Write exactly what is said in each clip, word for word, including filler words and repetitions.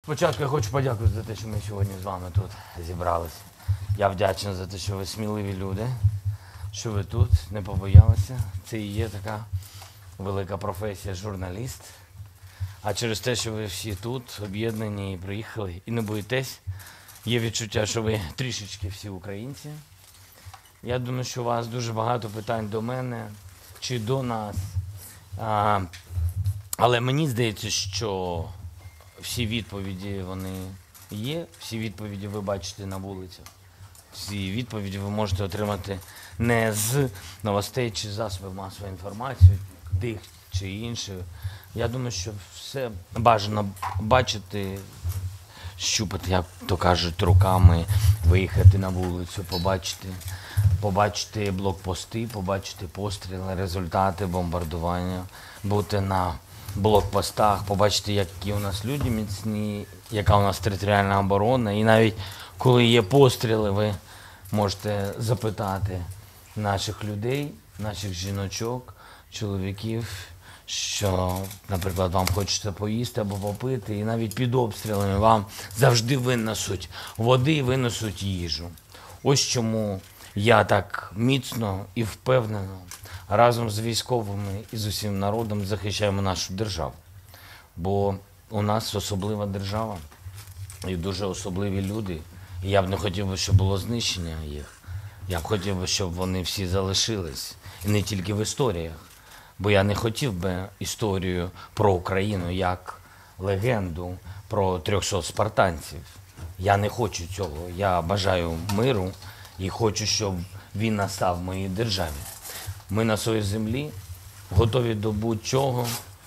Спочатку я хочу подякувати за те, що ми сьогодні з вами тут зібралися. Я вдячний за те, що ви сміливі люди, що ви тут, не побоялися. Це і є така велика професія журналіст. А через те, що ви всі тут об'єднані і приїхали, і не боїтесь, є відчуття, що ви трішечки всі українці. Я думаю, що у вас дуже багато питань до мене чи до нас. А, але мені здається, що всі відповіді вони є, всі відповіді ви бачите на вулицях. Всі відповіді ви можете отримати не з новостей чи засобів масової інформації, тих чи інших. Я думаю, що все бажано бачити, щупати, як то кажуть, руками, виїхати на вулицю, побачити, побачити блокпости, побачити постріли, результати бомбардування, бути на блокпостах, побачити, які у нас люди міцні, яка у нас територіальна оборона. І навіть коли є постріли, ви можете запитати наших людей, наших жіночок, чоловіків, що, наприклад, вам хочеться поїсти або попити, і навіть під обстрілами вам завжди винесуть води, винесуть їжу. Ось чому я так міцно і впевнено разом з військовими і з усім народом захищаємо нашу державу. Бо у нас особлива держава і дуже особливі люди. І я б не хотів би, щоб було знищення їх. Я б хотів би, щоб вони всі залишились. І не тільки в історіях. Бо я не хотів би історію про Україну як легенду про трьохсот спартанців. Я не хочу цього. Я бажаю миру і хочу, щоб він настав в моїй державі. Ми на своїй землі готові до будь-чого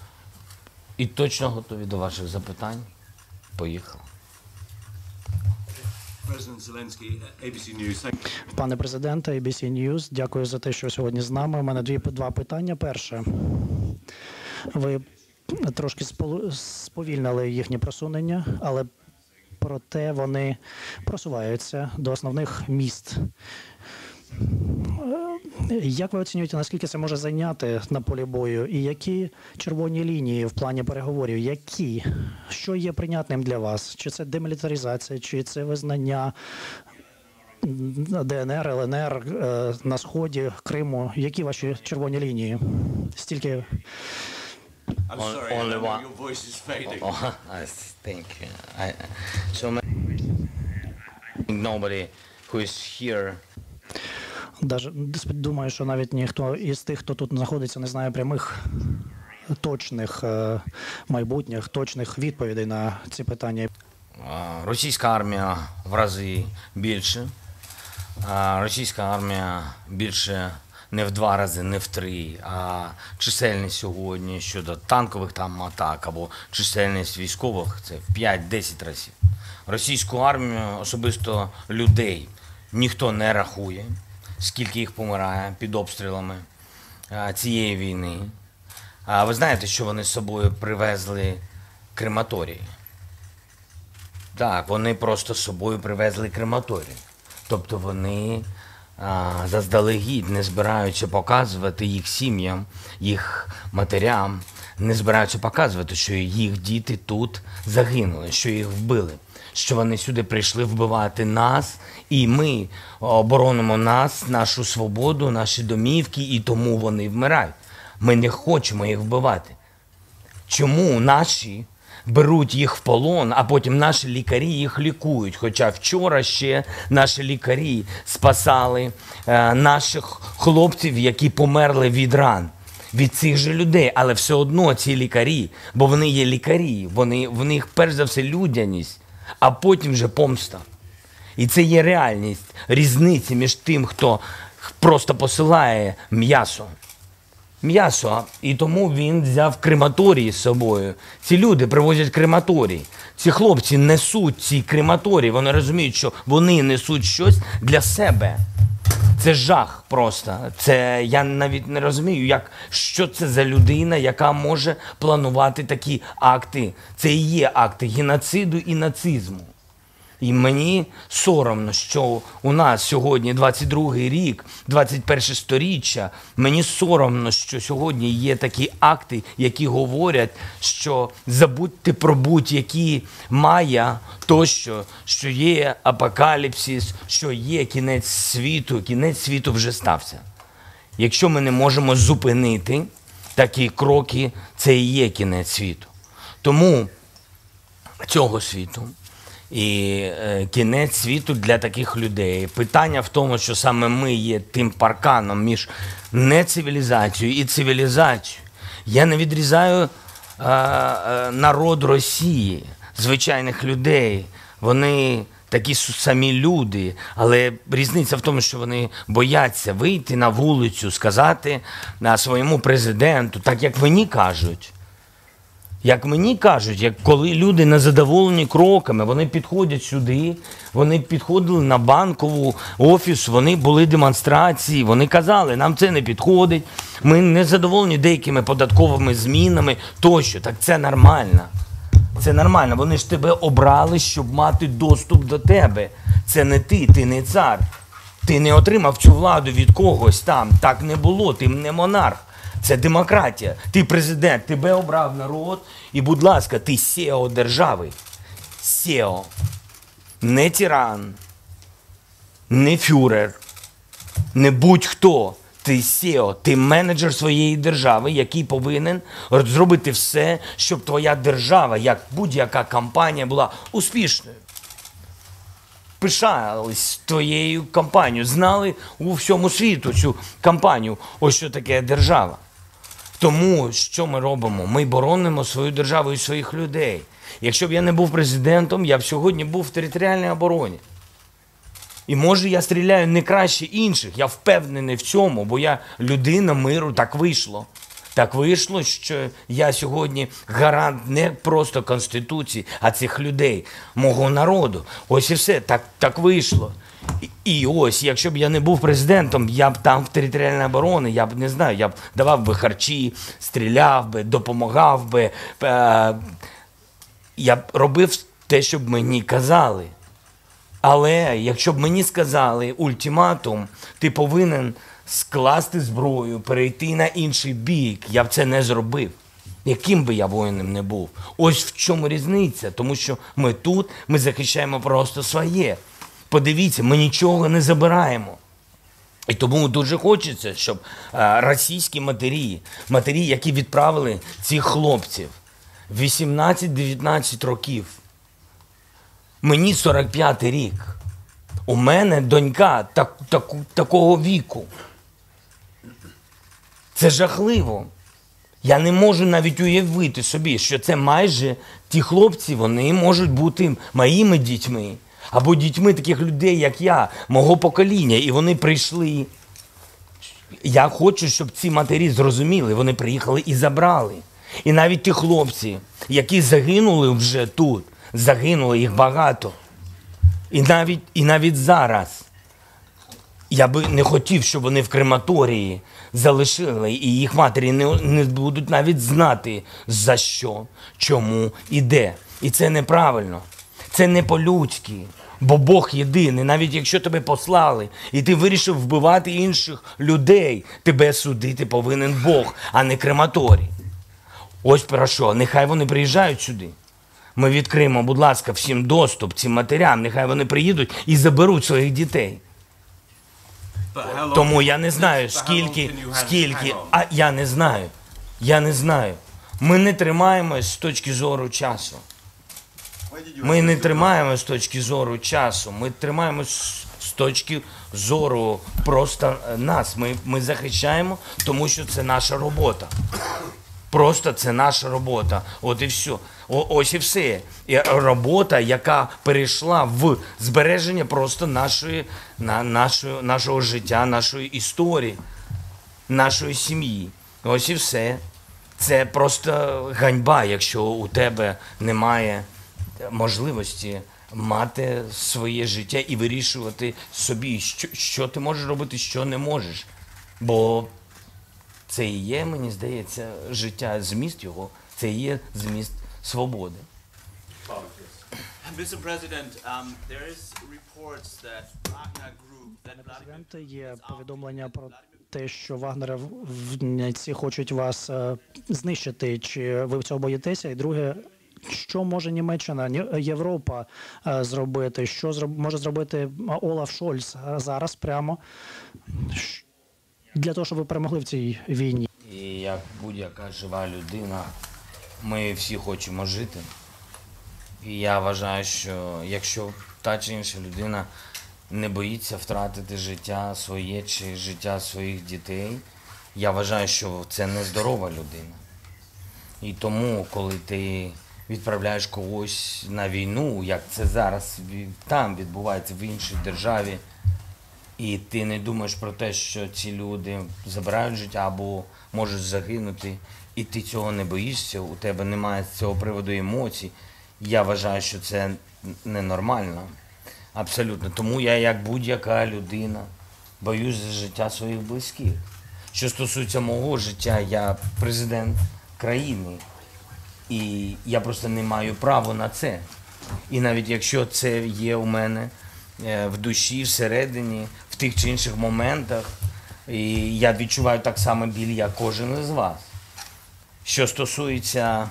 і точно готові до ваших запитань. Поїхали. Пане президенте, ей бі сі News, дякую за те, що сьогодні з нами. У мене дві, два питання. Перше, ви трошки сповільнили їхнє просунення, але проте вони просуваються до основних міст. Як ви оцінюєте, наскільки це може зайняти на полі бою? І які червоні лінії в плані переговорів? Які? Що є прийнятним для вас? Чи це демілітаризація, чи це визнання де ен ер, ел ен ер на Сході, Криму? Які ваші червоні лінії? Стільки... I'm sorry, Only one. your voice is fading. Oh, I think I, so nobody who is here. Даже думаю, що навіть ніхто із тих, хто тут знаходиться, не знає прямих, точних майбутніх, точних відповідей на ці питання. Російська армія в рази більше. Російська армія більше не в два рази, не в три, а чисельність сьогодні щодо танкових там атак або чисельність військових – це в п'ять-десять разів. Російську армію, особисто людей, ніхто не рахує, скільки їх помирає під обстрілами цієї війни. А ви знаєте, що вони з собою привезли крематорії? Так, вони просто з собою привезли крематорії. Тобто вони а, заздалегідь не збираються показувати їх сім'ям, їх матерям, не збираються показувати, що їх діти тут загинули, що їх вбили. Що вони сюди прийшли вбивати нас, і ми оборонимо нас, нашу свободу, наші домівки, і тому вони вмирають. Ми не хочемо їх вбивати. Чому наші беруть їх в полон, а потім наші лікарі їх лікують? Хоча вчора ще наші лікарі спасали е, наших хлопців, які померли від ран. Від цих же людей, але все одно ці лікарі, бо вони є лікарі, вони, в них перш за все людяність, а потім вже помста. І це є реальність, різниці між тим, хто просто посилає м'ясо. М'ясо, і тому він взяв крематорії з собою. Ці люди привозять крематорії. Ці хлопці несуть ці крематорії, вони розуміють, що вони несуть щось для себе. Це жах просто. Це я навіть не розумію, як, що це за людина, яка може планувати такі акти. Це і є акти геноциду і нацизму. І мені соромно, що у нас сьогодні двадцять другий рік, двадцять перше сторіччя, мені соромно, що сьогодні є такі акти, які говорять, що забудьте про будь-які майя, тощо, що є апокаліпсис, що є кінець світу, кінець світу вже стався. Якщо ми не можемо зупинити такі кроки, це і є кінець світу. Тому цього світу і е, кінець світу для таких людей. Питання в тому, що саме ми є тим парканом між нецивілізацією і цивілізацією. Я не відрізаю е, е, народ Росії, звичайних людей. Вони такі самі люди, але різниця в тому, що вони бояться вийти на вулицю, сказати на своєму президенту, так як мені кажуть. Як мені кажуть, як коли люди незадоволені кроками, вони підходять сюди, вони підходили на Банкову офіс, вони були демонстрації, вони казали, нам це не підходить, ми не задоволені деякими податковими змінами тощо. Так це нормально. Це нормально. Вони ж тебе обрали, щоб мати доступ до тебе. Це не ти, ти не цар. Ти не отримав цю владу від когось там. Так не було, ти не монарх. Це демократія. Ти президент, тебе обрав народ. І, будь ласка, ти сео держави. сео. Не тиран, не фюрер, не будь-хто. Ти сео, ти менеджер своєї держави, який повинен зробити все, щоб твоя держава, як будь-яка компанія, була успішною. Пишались твоєю компанією, знали у всьому світу цю компанію, ось що таке держава. Тому що ми робимо? Ми боронимо свою державу і своїх людей. Якщо б я не був президентом, я б сьогодні був в територіальній обороні. І може я стріляю не краще інших, я впевнений в цьому, бо я людина миру, так вийшло. Так вийшло, що я сьогодні гарант не просто Конституції, а цих людей, мого народу. Ось і все, так, так вийшло. І, і ось, якщо б я не був президентом, я б там в територіальній обороні, я б не знаю, я б давав би харчі, стріляв би, допомагав би. Е, я б робив те, що б мені казали. Але якщо б мені сказали ультиматум, ти повинен скласти зброю, перейти на інший бік, я б це не зробив. Яким би я воїном не був. Ось в чому різниця, тому що ми тут, ми захищаємо просто своє. Подивіться, ми нічого не забираємо. І тому дуже хочеться, щоб а, російські матері, матері, які відправили цих хлопців вісімнадцять-дев'ятнадцять років, мені сорок п'ятий рік. У мене донька так, так, такого віку. Це жахливо. Я не можу навіть уявити собі, що це майже ті хлопці, вони можуть бути моїми дітьми. Або дітьми таких людей, як я, мого покоління. І вони прийшли. Я хочу, щоб ці матері зрозуміли. Вони приїхали і забрали. І навіть ті хлопці, які загинули вже тут, загинуло їх багато. І навіть, і навіть зараз я би не хотів, щоб вони в крематорії залишили, і їх матері не, не будуть навіть знати, за що, чому і де. І це неправильно. Це не по-людськи, бо Бог єдиний. Навіть якщо тебе послали, і ти вирішив вбивати інших людей, тебе судити повинен Бог, а не крематорій. Ось про що. Нехай вони приїжджають сюди. Ми відкриємо, будь ласка, всім доступ цим матерям. Нехай вони приїдуть і заберуть своїх дітей. Тому я не знаю, скільки, скільки, а я не знаю. Я не знаю. Ми не тримаємось з точки зору часу. Ми не тримаємось з точки зору часу. Ми тримаємось з точки зору просто нас. Ми, ми захищаємо, тому що це наша робота. Просто це наша робота. От і все. О, ось і все. І робота, яка перейшла в збереження просто нашої, на, нашої, нашого життя, нашої історії, нашої сім'ї. Ось і все. Це просто ганьба, якщо у тебе немає можливості мати своє життя і вирішувати собі, що, що ти можеш робити, що не можеш. Бо це і є, мені здається, життя, зміст його, це і є зміст свободи. Mister President, um, there is reports that Wagner Group, that Vladimir Президенте, є повідомлення про те, що вагнерівці хочуть вас е, знищити. Чи ви цього боїтеся? І друге, що може Німеччина, Ні- Європа е, зробити? Що зроб- може зробити Олаф Шольц е, зараз прямо Щ- для того, щоб ви перемогли в цій війні? І як будь-яка жива людина, ми всі хочемо жити. І я вважаю, що якщо та чи інша людина не боїться втратити життя своє чи життя своїх дітей, я вважаю, що це нездорова людина. І тому, коли ти відправляєш когось на війну, як це зараз ві- там відбувається в іншій державі, і ти не думаєш про те, що ці люди забирають життя або можуть загинути, і ти цього не боїшся, у тебе немає з цього приводу емоцій, я вважаю, що це ненормально. Абсолютно. Тому я, як будь-яка людина, боюсь за життя своїх близьких. Що стосується мого життя, я президент країни. І я просто не маю права на це. І навіть якщо це є у мене е, в душі, всередині, в тих чи інших моментах, і я відчуваю так само біль, як кожен із вас. Що стосується,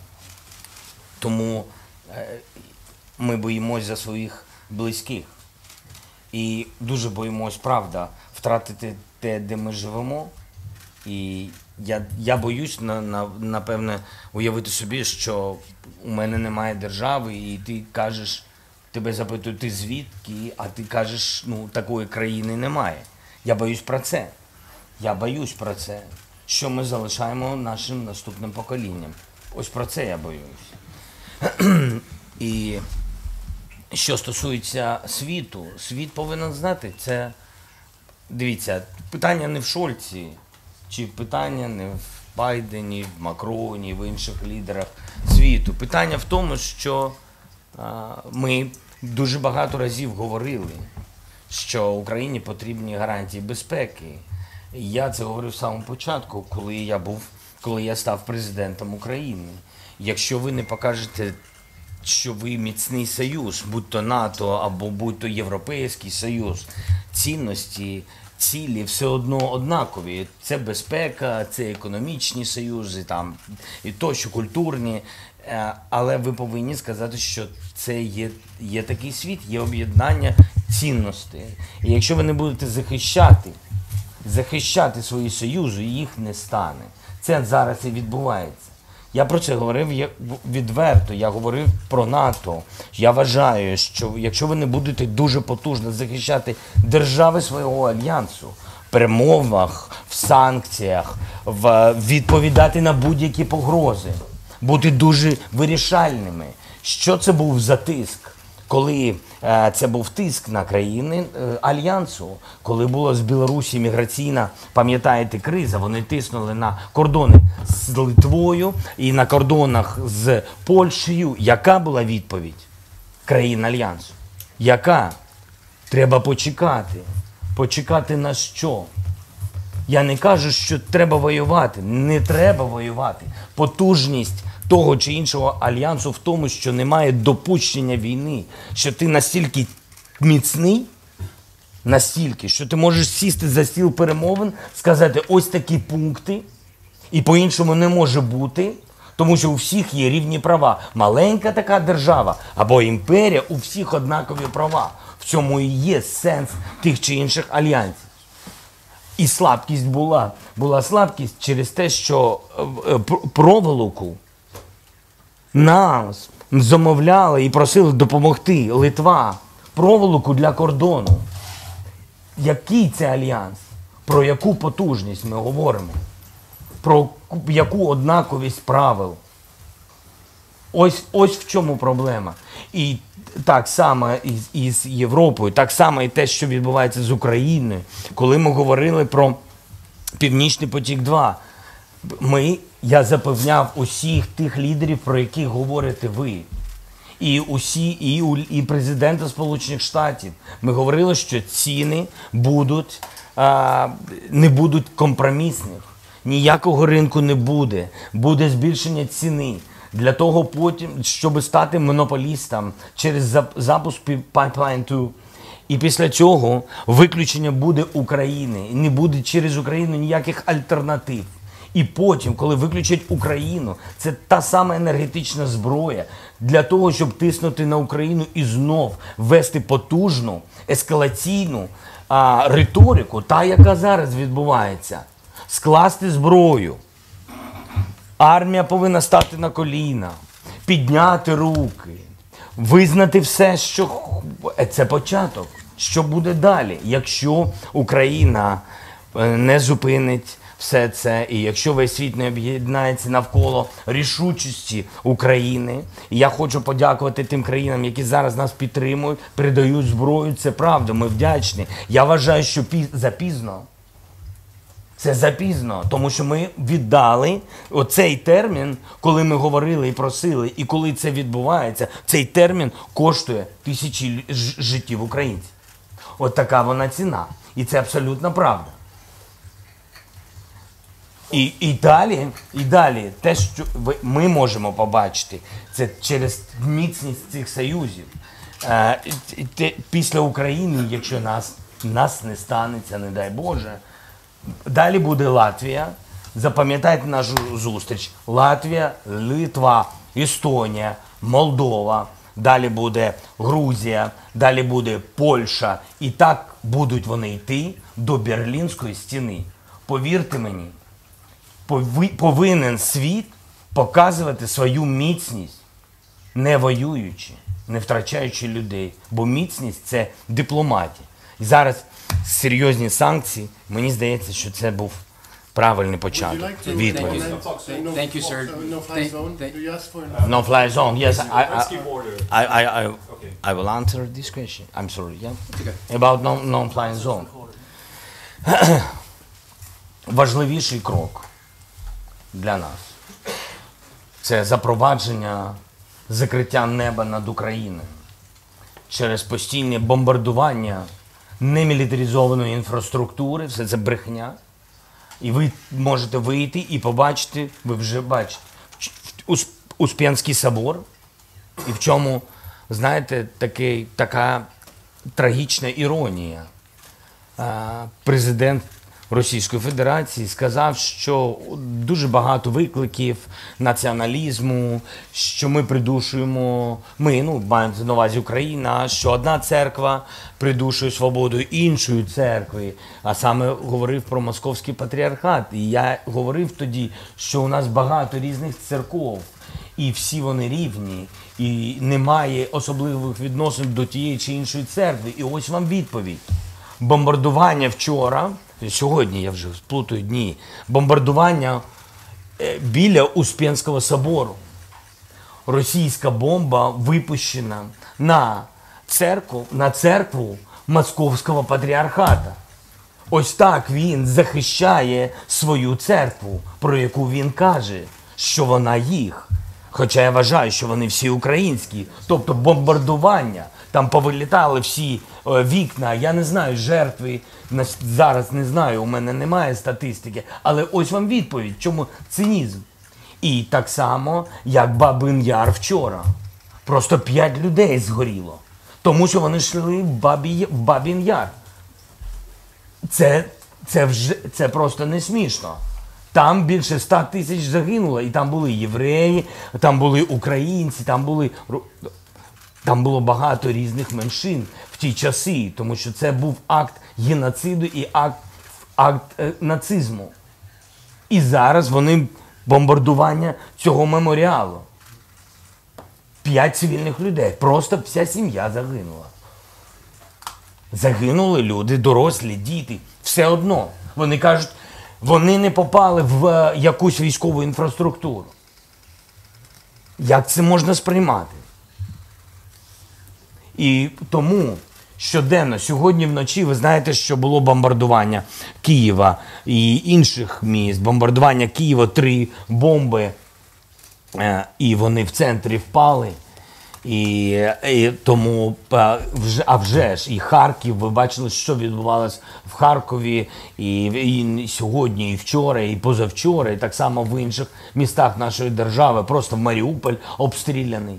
тому е, ми боїмось за своїх близьких. І дуже боїмось, правда, втратити те, де ми живемо. І я, я боюсь, на, на, напевне, уявити собі, що у мене немає держави, і ти кажеш, тебе запитують, ти звідки, а ти кажеш, ну, такої країни немає. Я боюсь про це. Я боюсь про це. Що ми залишаємо нашим наступним поколінням. Ось про це я боюсь. І що стосується світу, світ повинен знати, це, дивіться, питання не в Шольці, чи питання не в Байдені, в Макроні, в інших лідерах світу. Питання в тому, що а, ми дуже багато разів говорили, що Україні потрібні гарантії безпеки. І я це говорив з самого початку, коли я був, коли я став президентом України. Якщо ви не покажете, що ви міцний союз, будь то НАТО або будь то Європейський Союз, цінності, цілі все одно однакові. Це безпека, це економічні союзи, там, і тощо, культурні. Е, Але ви повинні сказати, що це є, є такий світ, є об'єднання цінностей. І якщо ви не будете захищати, захищати свої союзи, їх не стане. Це зараз і відбувається. Я про це говорив я- відверто, я говорив про НАТО. Я вважаю, що якщо ви не будете дуже потужно захищати держави свого альянсу, в перемовах, в санкціях, в відповідати на будь-які погрози, бути дуже вирішальними. Що це був за тиск? Коли е, це був тиск на країни е, Альянсу, коли була з Білорусі міграційна, пам'ятаєте, криза, вони тиснули на кордони з Литвою і на кордонах з Польщею. Яка була відповідь країн Альянсу? Яка? Треба почекати. Почекати на що? Я не кажу, що треба воювати. Не треба воювати. Потужність того чи іншого альянсу в тому, що немає допущення війни, що ти настільки міцний, настільки, що ти можеш сісти за стіл перемовин, сказати ось такі пункти, і по-іншому не може бути, тому що у всіх є рівні права. Маленька така держава або імперія, у всіх однакові права. В цьому і є сенс тих чи інших альянсів. І слабкість була. Була слабкість через те, що е, е, пр- проволоку нас замовляли і просили допомогти Литва. Проволоку для кордону. Який це альянс? Про яку потужність ми говоримо? Про яку однаковість правил? Ось, ось в чому проблема. І так само із, із Європою, так само і те, що відбувається з Україною. Коли ми говорили про Північний потік-два, ми, я запевняв усіх тих лідерів, про яких говорите ви. І усі, і, у- і президента Сполучених Штатів. Ми говорили, що ціни будуть, а, не будуть компромісних. Ніякого ринку не буде. Буде збільшення ціни. для того потім, щоб стати монополістом через запуск Pipeline два. І після цього виключення буде України. І не буде через Україну ніяких альтернатив. І потім, коли виключать Україну, це та сама енергетична зброя для того, щоб тиснути на Україну і знов вести потужну, ескалаційну а, риторику, та, яка зараз відбувається. Скласти зброю. Армія повинна стати на коліна, підняти руки, визнати все, що... Це початок. Що буде далі, якщо Україна не зупинить все це, і якщо весь світ не об'єднається навколо рішучості України. І я хочу подякувати тим країнам, які зараз нас підтримують, передають зброю. Це правда, ми вдячні. Я вважаю, що піз... запізно. Це запізно, тому що ми віддали оцей термін, коли ми говорили і просили, і коли це відбувається, цей термін коштує тисячі життів українців. От така вона ціна. І це абсолютно правда. І, і далі, і далі, те, що ви, ми можемо побачити, це через міцність цих союзів. Е, те, після України, якщо нас, нас не станеться, не дай Боже, далі буде Латвія. Запам'ятайте нашу зустріч. Латвія, Литва, Естонія, Молдова. Далі буде Грузія, далі буде Польща. І так будуть вони йти до Берлінської стіни. Повірте мені, повинен світ показувати свою міцність, не воюючи, не втрачаючи людей. Бо міцність – це дипломатія. І зараз серйозні санкції, мені здається, що це був правильний початок відповіді. Thank you, sir. No-fly zone. Thank- Do you ask for? No fly zone. Yes, I, I, Zelensky border. I, I, I, Okay. I will answer this question. I'm sorry. Yeah. Okay. About no, no-fly zone. Важливіший крок для нас – це запровадження закриття неба над Україною через постійне бомбардування немілітаризованої інфраструктури. Все це брехня. І ви можете вийти і побачити, ви вже бачите, Успенський собор, і в чому, знаєте, такий, така трагічна іронія. Президент Російської Федерації сказав, що дуже багато викликів націоналізму, що ми придушуємо, ми, ну, маємо на увазі Україна, що одна церква придушує свободу іншої церкви, а саме говорив про московський патріархат. І я говорив тоді, що у нас багато різних церков, і всі вони рівні, і немає особливих відносин до тієї чи іншої церкви. І ось вам відповідь. Бомбардування вчора, сьогодні я вже сплутаю дні, бомбардування біля Успенського собору. Російська бомба випущена на церкву, на церкву Московського патріархата. Ось так він захищає свою церкву, про яку він каже, що вона їх. Хоча я вважаю, що вони всі українські. Тобто бомбардування, там повилітали всі е, вікна, я не знаю, жертви, зараз не знаю, у мене немає статистики. Але ось вам відповідь, чому цинізм. І так само, як Бабин Яр вчора. Просто п'ять людей згоріло. Тому що вони йшли в, Бабі, в Бабин Яр. Це, це, вже, це просто не смішно. Там більше ста тисяч загинуло, і там були євреї, там були українці, там були... Там було багато різних меншин в ті часи, тому що це був акт геноциду і акт, акт е, нацизму. І зараз вони бомбардування цього меморіалу. П'ять цивільних людей, просто вся сім'я загинула. Загинули люди, дорослі, діти, все одно. Вони кажуть, вони не попали в якусь військову інфраструктуру. Як це можна сприймати? І тому щоденно, сьогодні вночі, ви знаєте, що було бомбардування Києва і інших міст. Бомбардування Києва, три бомби, і вони в центрі впали. І, і тому, а вже, а вже ж, і Харків, ви бачили, що відбувалось в Харкові і, і сьогодні, і вчора, і позавчора, і так само в інших містах нашої держави. Просто Маріуполь обстріляний.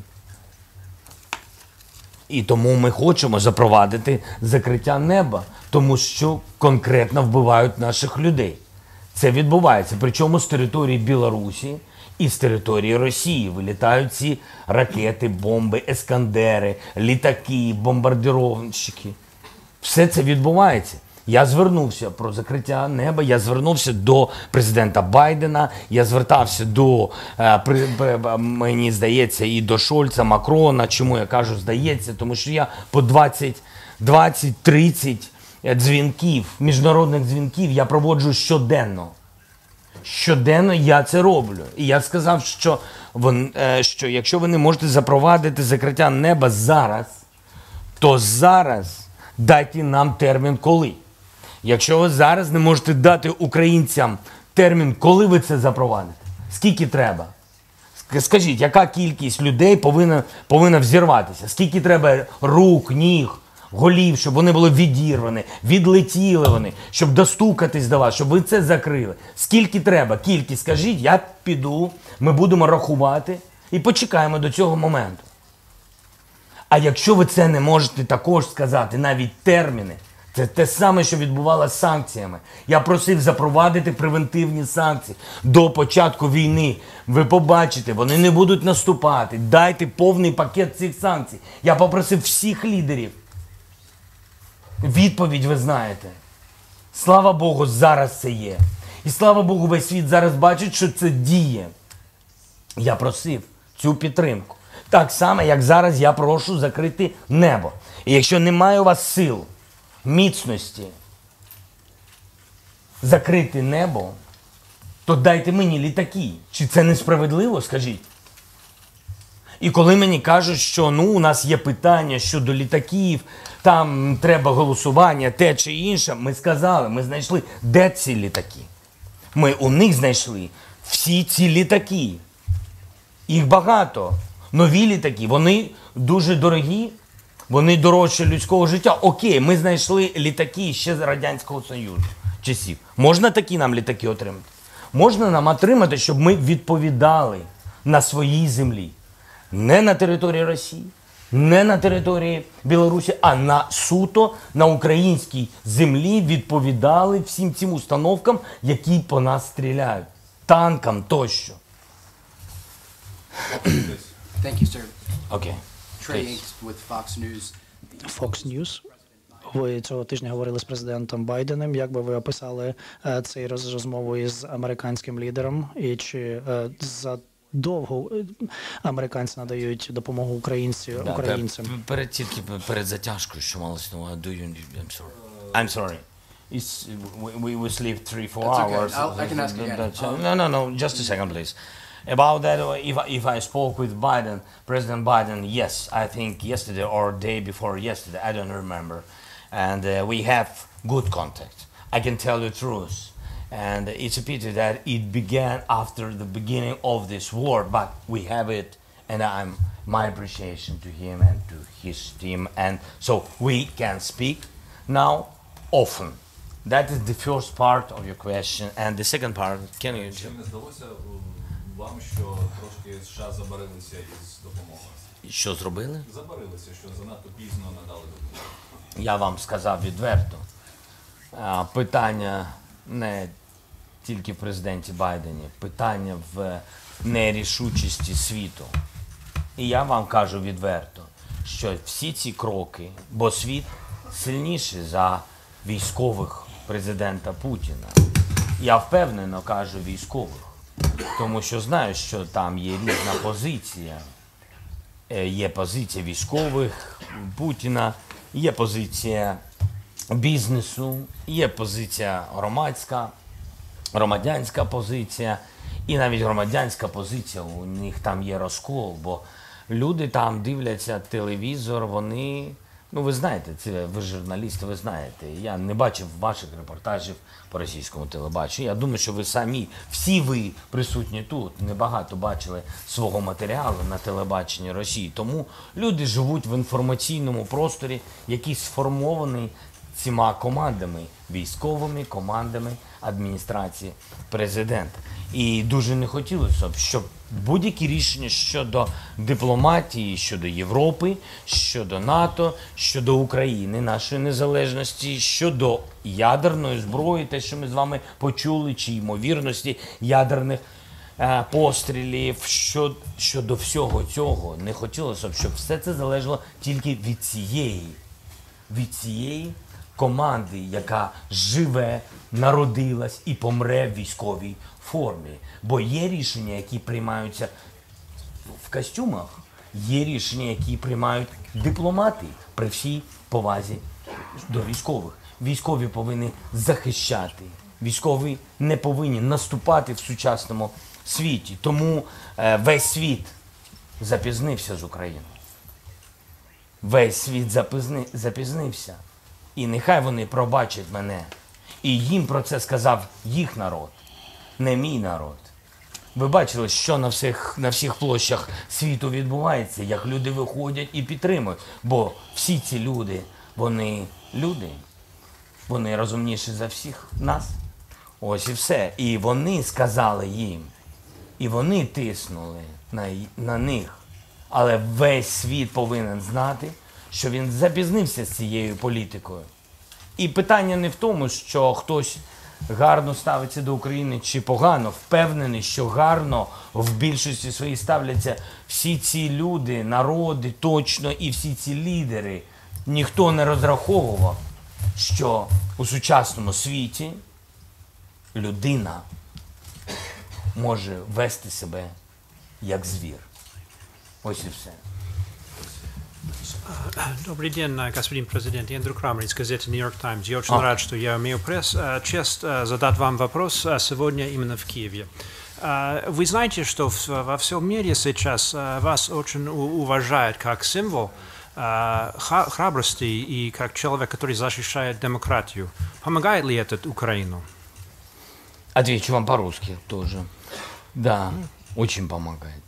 І тому ми хочемо запровадити закриття неба, тому що конкретно вбивають наших людей. Це відбувається, причому з території Білорусі і з території Росії вилітають ці ракети, бомби, ескандери, літаки, бомбардировщики. Все це відбувається. Я звернувся про закриття неба, я звернувся до президента Байдена, я звертався до, мені здається, і до Шольца, Макрона. Чому я кажу здається? Тому що я по двадцять тридцять дзвінків, міжнародних дзвінків я проводжу щоденно. Щоденно я це роблю. І я сказав, що, вон, що якщо ви не можете запровадити закриття неба зараз, то зараз дайте нам термін коли. Якщо ви зараз не можете дати українцям термін, коли ви це запровадите, скільки треба? Скажіть, яка кількість людей повинна, повинна взірватися? Скільки треба рук, ніг, голів, щоб вони були відірвані, відлетіли вони, щоб достукатись до вас, щоб ви це закрили? Скільки треба? Кількість, скажіть, я піду, ми будемо рахувати і почекаємо до цього моменту. А якщо ви це не можете також сказати, навіть терміни, це те саме, що відбувалося з санкціями. Я просив запровадити превентивні санкції до початку війни. Ви побачите, вони не будуть наступати. Дайте повний пакет цих санкцій. Я попросив всіх лідерів. Відповідь ви знаєте. Слава Богу, зараз це є. І слава Богу, весь світ зараз бачить, що це діє. Я просив цю підтримку. Так само, як зараз я прошу закрити небо. І якщо немає у вас сил, міцності закрити небо, то дайте мені літаки. Чи це несправедливо, скажіть? І коли мені кажуть, що ну, у нас є питання щодо літаків, там треба голосування, те чи інше, ми сказали, ми знайшли, де ці літаки. Ми у них знайшли всі ці літаки. Їх багато. Нові літаки, вони дуже дорогі, вони дорожче людського життя. Окей, ми знайшли літаки ще з Радянського Союзу часів. Можна такі нам літаки отримати? Можна нам отримати, щоб ми відповідали на своїй землі. Не на території Росії, не на території Білорусі, а на суто на українській землі відповідали всім цим установкам, які по нас стріляють. Танкам тощо. Thank you, sir. Окей. Trey Inks with Fox News. Fox News. Ви цього тижня говорили з президентом Байденом. Як би ви описали е, цей роз- розмову із американським лідером? І чи е, задовго е, американці надають допомогу українці, Да, українцям? пер- Перед тільки перед затяжкою, що малось на увазі. Do you, I'm sorry. I'm sorry. It's, we, we, we sleep three, four That's okay. hours. I'll- I can ask again. That's- Um, no, no, no. Just a second, please. About that, if I, if I spoke with Biden, President Biden, yes, I think yesterday or day before yesterday, I don't remember, and uh, we have good contact. I can tell you the truth, and it's a pity that it began after the beginning of this war, but we have it, and I'm my appreciation to him and to his team, and so we can speak now often. That is the first part of your question, and the second part, can you? Чи не здалося е, вам, що трошки США забарилися із допомогою? Що зробили? Забарилися, що занадто пізно надали допомогу. Я вам сказав відверто. А, Питання не тільки в президенті Байдені, питання в нерішучості світу. І я вам кажу відверто, що всі ці кроки, бо світ сильніший за військових президента Путіна. Я впевнено кажу військових, тому що знаю, що там є різна позиція. Е, Є позиція військових Путіна, є позиція бізнесу, є позиція громадська, громадянська позиція, і навіть громадянська позиція, у них там є розкол, бо люди там дивляться телевізор, вони Ну, ви знаєте, це ви журналісти, ви знаєте. Я не бачив ваших репортажів по російському телебаченню. Я думаю, що ви самі, всі ви присутні тут, небагато бачили свого матеріалу на телебаченні Росії. Тому люди живуть в інформаційному просторі, який сформований цими командами, військовими командами адміністрації президента. І дуже не хотілося б, щоб будь-які рішення щодо дипломатії, щодо Європи, щодо НАТО, щодо України, нашої незалежності, щодо ядерної зброї, те, що ми з вами почули, чи ймовірності ядерних е, пострілів, що, щодо всього цього, не хотілося б, щоб все це залежало тільки від цієї, від цієї команди, яка живе, народилась і помре в військовій формі. Бо є рішення, які приймаються в костюмах, є рішення, які приймають дипломати при всій повазі до військових. Військові повинні захищати, військові не повинні наступати в сучасному світі. Тому е, весь світ запізнився з Україною. Весь світ запізни, запізнився. І нехай вони пробачать мене. І їм про це сказав їх народ, не мій народ. Ви бачили, що на всіх, на всіх площах світу відбувається, як люди виходять і підтримують. Бо всі ці люди, вони люди, вони розумніші за всіх нас. Ось і все. І вони сказали їм, і вони тиснули на, на них. Але весь світ повинен знати, що він запізнився з цією політикою. І питання не в тому, що хтось гарно ставиться до України чи погано. Впевнений, що гарно в більшості своїй ставляться всі ці люди, народи, точно, і всі ці лідери. Ніхто не розраховував, що у сучасному світі людина може вести себе як звір. Ось і все. Добрый день, господин президент. Эндрю Крамер из газеты «Нью-Йорк Таймс». Я очень рад, что я имею пресс, честь задать вам вопрос сегодня именно в Киеве. Вы знаете, что во всем мире сейчас вас очень уважают как символ храбрости и как человек, который защищает демократию. Помогает ли это Украину? Отвечу вам по-русски тоже. Да, очень помогает.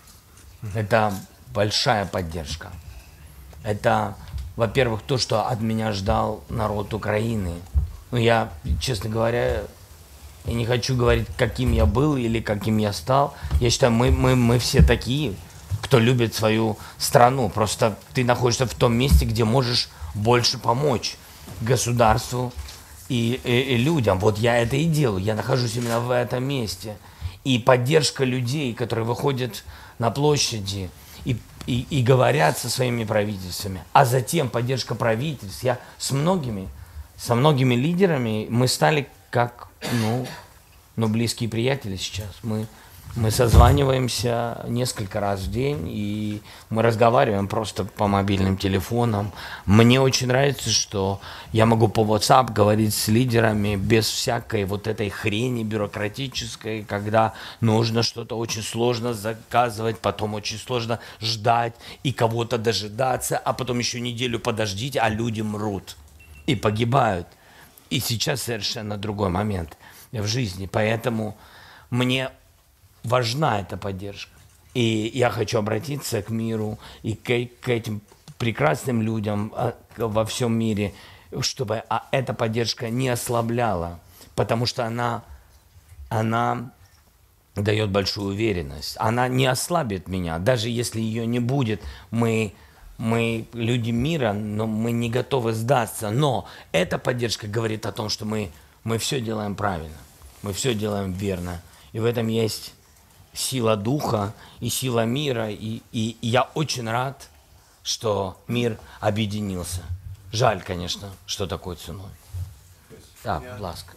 Это большая поддержка. Это, во-первых, то, что от меня ждал народ Украины. Ну, я, честно говоря, я не хочу говорить, каким я был или каким я стал. Я считаю, мы, мы, мы все такие, кто любит свою страну. Просто ты находишься в том месте, где можешь больше помочь государству и, и, и людям. Вот я это и делаю. Я нахожусь именно в этом месте. И поддержка людей, которые выходят на площади и И, и говорят со своими правительствами, а затем поддержка правительств. Я с многими, со многими лидерами мы стали как, ну, ну близкие приятели сейчас. Мы, мы созваниваемся несколько раз в день, и мы разговариваем просто по мобильным телефонам. Мне очень нравится, что я могу по WhatsApp говорить с лидерами без всякой вот этой хрени бюрократической, когда нужно что-то очень сложно заказывать, потом очень сложно ждать и кого-то дожидаться, а потом еще неделю подождите, а люди мрут и погибают. И сейчас совершенно другой момент в жизни, поэтому мне важна эта поддержка. И я хочу обратиться к миру и к, к этим прекрасным людям во всем мире, чтобы эта поддержка не ослабляла, потому что она, она дает большую уверенность. Она не ослабит меня, даже если ее не будет. Мы, мы люди мира, но мы не готовы сдаться. Но эта поддержка говорит о том, что мы, мы все делаем правильно, мы все делаем верно. И в этом есть сила духа и сила мира. И, и, и я очень рад, что мир объединился. Жаль, конечно, что такой ценой. Так, будь ласка.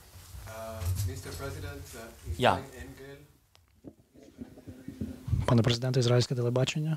Я. Пане президенте, ізраїльське телебачення.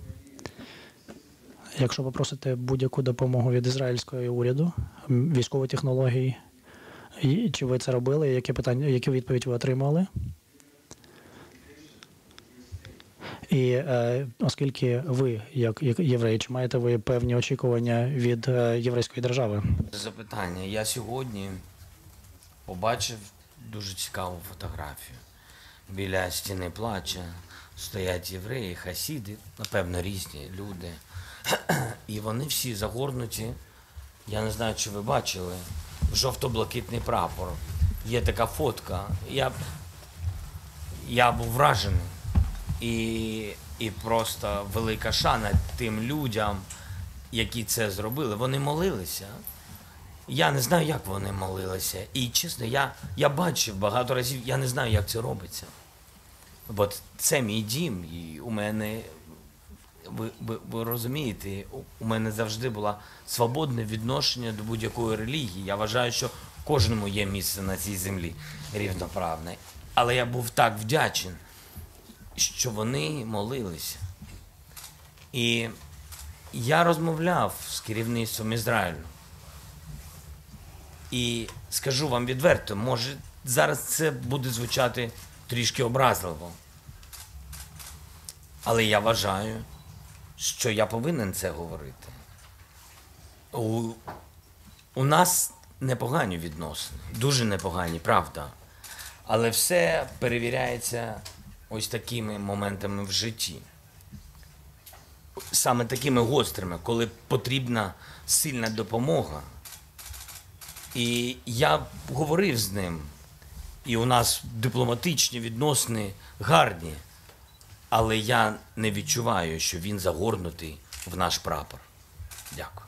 Якщо попросите будь-яку допомогу від ізраїльського уряду, військової технології, чи ви це робили, які питання, які відповідь ви отримали? І е, оскільки ви, як, як єврей, чи маєте ви певні очікування від е, єврейської держави? Запитання. Я сьогодні побачив дуже цікаву фотографію. Біля стіни плача стоять євреї, хасіди, напевно, різні люди. І вони всі загорнуті, я не знаю, чи ви бачили, в жовто-блакитний прапор. Є така фотка. Я, я був вражений. І, і просто велика шана тим людям, які це зробили. Вони молилися. Я не знаю, як вони молилися. І чесно, я, я бачив багато разів, я не знаю, як це робиться. Бо це мій дім, і у мене, ви, ви, ви розумієте, у мене завжди було свободне відношення до будь-якої релігії. Я вважаю, що кожному є місце на цій землі рівноправне. Але я був так вдячний, що вони молилися. І я розмовляв з керівництвом Ізраїлю. І скажу вам відверто, може зараз це буде звучати трішки образливо. Але я вважаю, що я повинен це говорити. У, у нас непогані відносини, дуже непогані, правда. Але все перевіряється ось такими моментами в житті. Саме такими гострими, коли потрібна сильна допомога. І я говорив з ним, і у нас дипломатичні відносини гарні, але я не відчуваю, що він загорнутий в наш прапор. Дякую.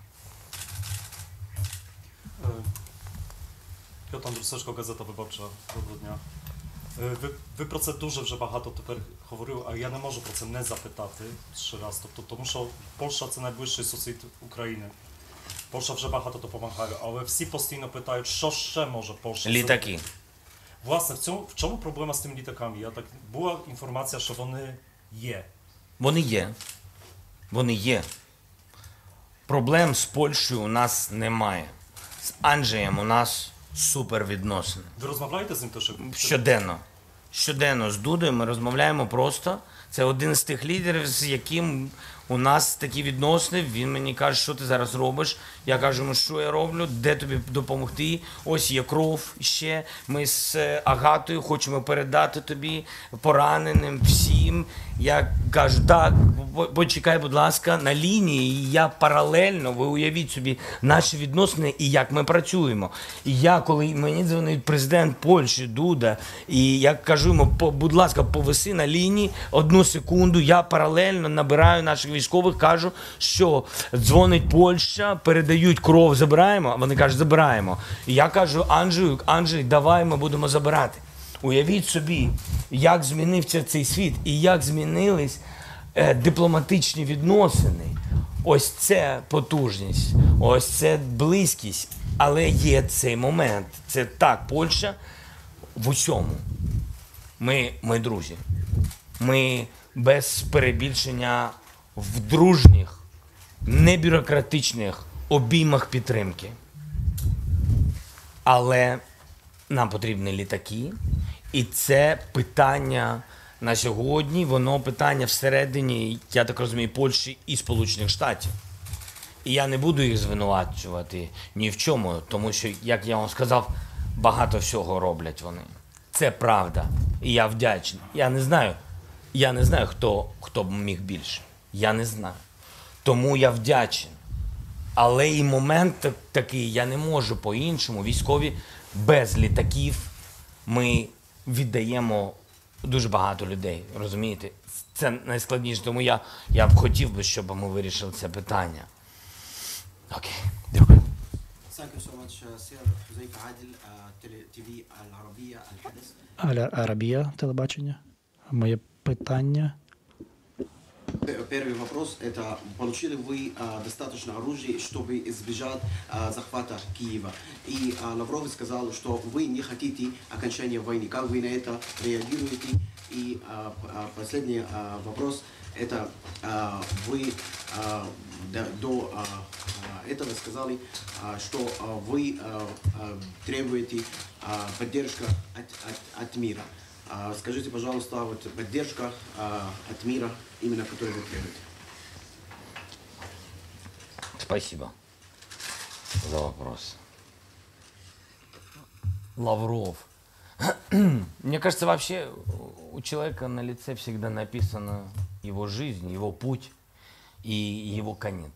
Piotr Andruseczko, Gazeta Wyborcza. Доброго дня. Ви, ви про це дуже вже багато тепер говорили, а я не можу про це не запитати ще раз. Тобто, тому що Польща – це найближчий сусід України. Польща вже багато допомагає, але всі постійно питають, що ще може Польща Літаки. зробити. Власне, в, цьому, в чому проблема з тими літаками? Я так, була інформація, що вони є. Вони є. Вони є. Проблем з Польщею у нас немає. З Анджеєм у нас супер відносини. Ви розмовляєте з ним? То, що... Щоденно. Щоденно з Дудою ми розмовляємо просто. Це один з тих лідерів, з яким у нас такі відносини. Він мені каже, що ти зараз робиш. Я кажу йому, що я роблю, де тобі допомогти. Ось є кров ще. Ми з Агатою хочемо передати тобі пораненим всім. Я кажу, так, почекай, будь ласка, на лінії. І я паралельно, ви уявіть собі, наші відносини і як ми працюємо. І я, коли мені дзвонить президент Польщі, Дуда, і я кажу йому, будь ласка, повиси на лінії одну секунду, я паралельно набираю наших військових, кажу, що дзвонить Польща, передають кров, забираємо, а вони кажуть, забираємо. І я кажу, Анджею, Анджей, давай ми будемо забирати. Уявіть собі, як змінився цей світ і як змінились е, дипломатичні відносини. Ось це потужність, ось це близькість. Але є цей момент. Це так, Польща в усьому. Ми, ми друзі. Ми без перебільшення в дружніх, небюрократичних обіймах підтримки. Але нам потрібні літаки, і це питання на сьогодні, воно питання всередині, я так розумію, Польщі і Сполучених Штатів. І я не буду їх звинувачувати ні в чому, тому що, як я вам сказав, багато всього роблять вони. Це правда. І я вдячний. Я не знаю, я не знаю, хто, хто б міг більше. Я не знаю. Тому я вдячний. Але і момент такий, я не можу по-іншому. Військові без літаків ми віддаємо дуже багато людей, розумієте? Це найскладніше, тому я, я б хотів би, щоб ми вирішили це питання. Окей, дякую. Thank you so much, uh, sir. Zayk Adil, uh, ти ві Al-Arabiya, Al-Hadath. Аля Арабія, телебачення. Моє питання. Первый вопрос – это получили вы а, достаточно оружия, чтобы избежать а, захвата Киева? И а, Лавров сказал, что вы не хотите окончания войны. Как вы на это реагируете? И а, а, последний а, вопрос – это а, вы а, до, до а, этого сказали, а, что а, вы а, а, требуете а, поддержку от, от, от мира. А, скажите, пожалуйста, вот поддержка а, от мира, именно который вы требуете. Спасибо за вопрос. Лавров. Мне кажется, вообще у человека на лице всегда написана его жизнь, его путь и его конец.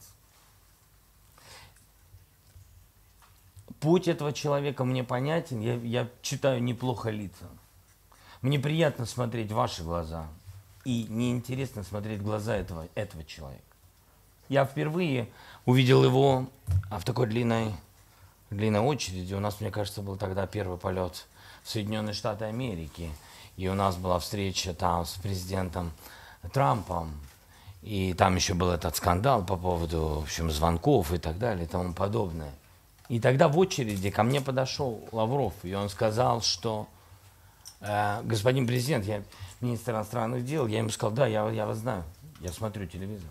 Путь этого человека мне понятен, я, я читаю неплохо лица. Мне приятно смотреть в ваши глаза, и неинтересно смотреть в глаза этого, этого человека. Я впервые увидел его в такой длинной, длинной очереди. У нас, мне кажется, был тогда первый полет в Соединенные Штаты Америки. И у нас была встреча там с президентом Трампом. И там еще был этот скандал по поводу, в общем, звонков и так далее и тому подобное. И тогда в очереди ко мне подошел Лавров, и он сказал, что э, господин президент, я министр иностранных дел, я ему сказал, да, я, я вас знаю, я смотрю телевизор.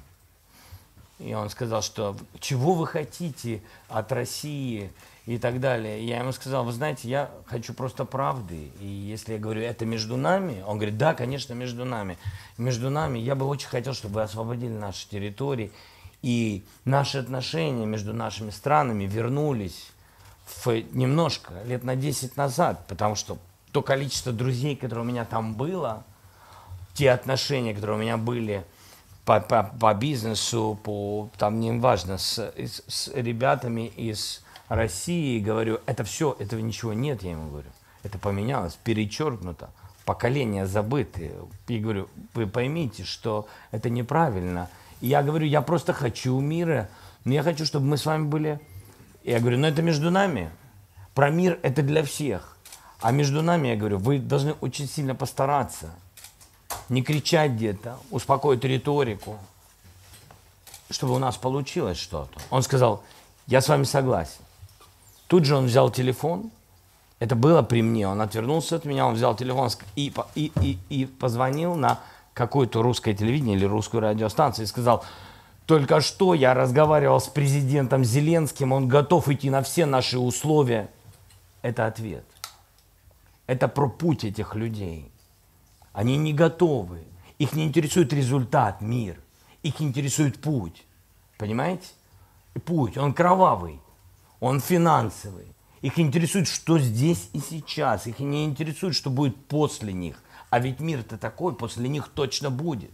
И он сказал, что чего вы хотите от России и так далее. Я ему сказал, вы знаете, я хочу просто правды. И если я говорю, это между нами, он говорит, да, конечно, между нами. Между нами я бы очень хотел, чтобы вы освободили наши территории. И наши отношения между нашими странами вернулись в немножко, лет на десять назад. Потому что то количество друзей, которые у меня там было, те отношения, которые у меня были по, по, по бизнесу, по, там не важно, с, с, с ребятами из России, говорю, это все, этого ничего нет, я ему говорю. Это поменялось, перечеркнуто, поколения забыты. И говорю, вы поймите, что это неправильно. И я говорю, я просто хочу мира, но я хочу, чтобы мы с вами были. Я говорю, ну это между нами. Про мир это для всех. А между нами, я говорю, вы должны очень сильно постараться. Не кричать где-то, успокоить риторику, чтобы у нас получилось что-то. Он сказал, я с вами согласен. Тут же он взял телефон, это было при мне, он отвернулся от меня, он взял телефон и, и, и, и позвонил на какое-то русское телевидение или русскую радиостанцию и сказал, только что я разговаривал с президентом Зеленским, он готов идти на все наши условия. Это ответ. Это про путь этих людей. Они не готовы. Их не интересует результат, мир. Их интересует путь. Понимаете? Путь. Он кровавый. Он финансовый. Их интересует, что здесь и сейчас. Их не интересует, что будет после них. А ведь мир-то такой, после них точно будет.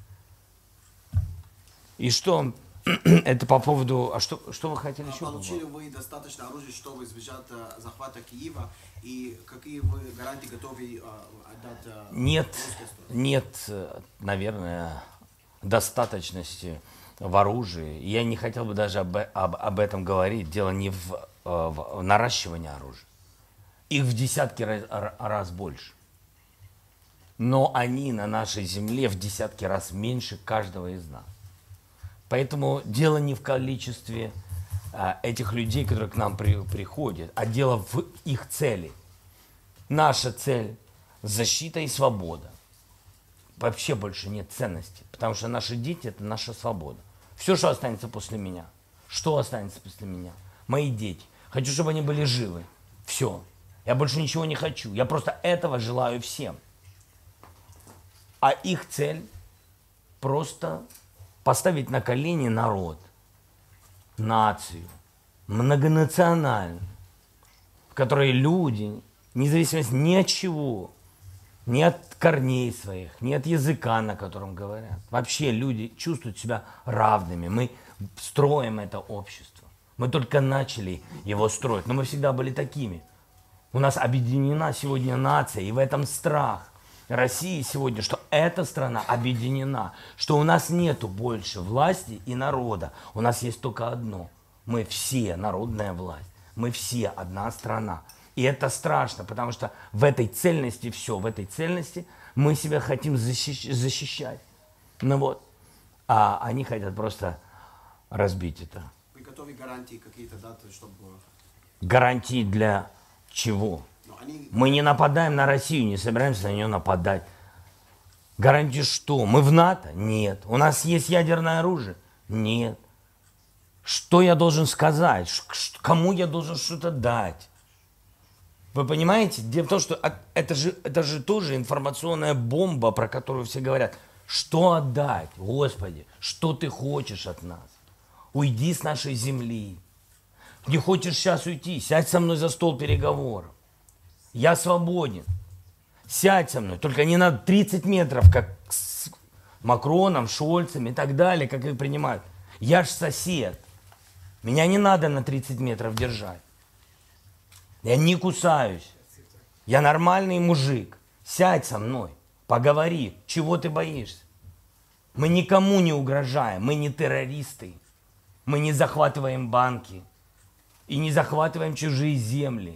И что? Это по поводу... А что, что вы хотели еще? Получили вы достаточно оружия, чтобы избежать uh, захвата Киева? И какие вы гарантии готовы uh, отдать uh, Нет, нет, наверное, достаточности в оружии. Я не хотел бы даже об, об, об этом говорить. Дело не в, в наращивании оружия. Их в десятки раз, раз больше. Но они на нашей земле в десятки раз меньше каждого из нас. Поэтому дело не в количестве а, этих людей, которые к нам при, приходят, а дело в их цели. Наша цель – защита и свобода. Вообще больше нет ценности, потому что наши дети – это наша свобода. Все, что останется после меня. Что останется после меня? Мои дети. Хочу, чтобы они были живы. Все. Я больше ничего не хочу. Я просто этого желаю всем. А их цель – просто поставить на колени народ, нацию, многонациональную, в которой люди, независимо ни от чего, ни от корней своих, ни от языка, на котором говорят, вообще люди чувствуют себя равными. Мы строим это общество. Мы только начали его строить, но мы всегда были такими. У нас объединена сегодня нация, и в этом страх России сегодня, что эта страна объединена, что у нас нету больше власти и народа. У нас есть только одно. Мы все народная власть. Мы все одна страна. И это страшно, потому что в этой цельности все, в этой цельности мы себя хотим защищ- защищать. Ну вот. А они хотят просто разбить это. Вы готовы гарантии какие-то даты, чтобы... Гарантии для чего? Мы не нападаем на Россию, не собираемся на нее нападать. Гарантии что? Мы в НАТО? Нет. У нас есть ядерное оружие? Нет. Что я должен сказать? Кому я должен что-то дать? Вы понимаете? Дело в том, что это же, это же тоже информационная бомба, про которую все говорят. Что отдать? Господи, что ты хочешь от нас? Уйди с нашей земли. Не хочешь сейчас уйти? Сядь со мной за стол переговоров. Я свободен. Сядь со мной. Только не на тридцать метров, как с Макроном, Шольцем и так далее, как их принимают. Я ж сосед. Меня не надо на тридцать метров держать. Я не кусаюсь. Я нормальный мужик. Сядь со мной. Поговори. Чего ты боишься? Мы никому не угрожаем. Мы не террористы. Мы не захватываем банки. И не захватываем чужие земли.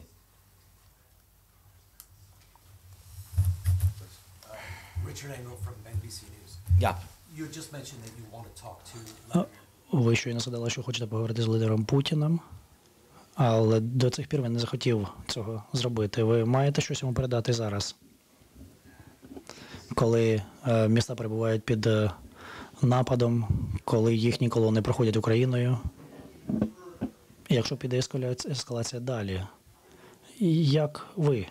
Richard Engel from N B C News. Yeah. You just mentioned that you want to talk to. А, Ви щойно сказали, що хочете поговорити з лідером Путіним, але до цих пір він не захотів цього зробити. Ви маєте щось йому передати зараз? Коли е, міста перебувають під е, нападом, коли їхні колони проходять Україною, і якщо піде ескаляція, ескалація далі, як ви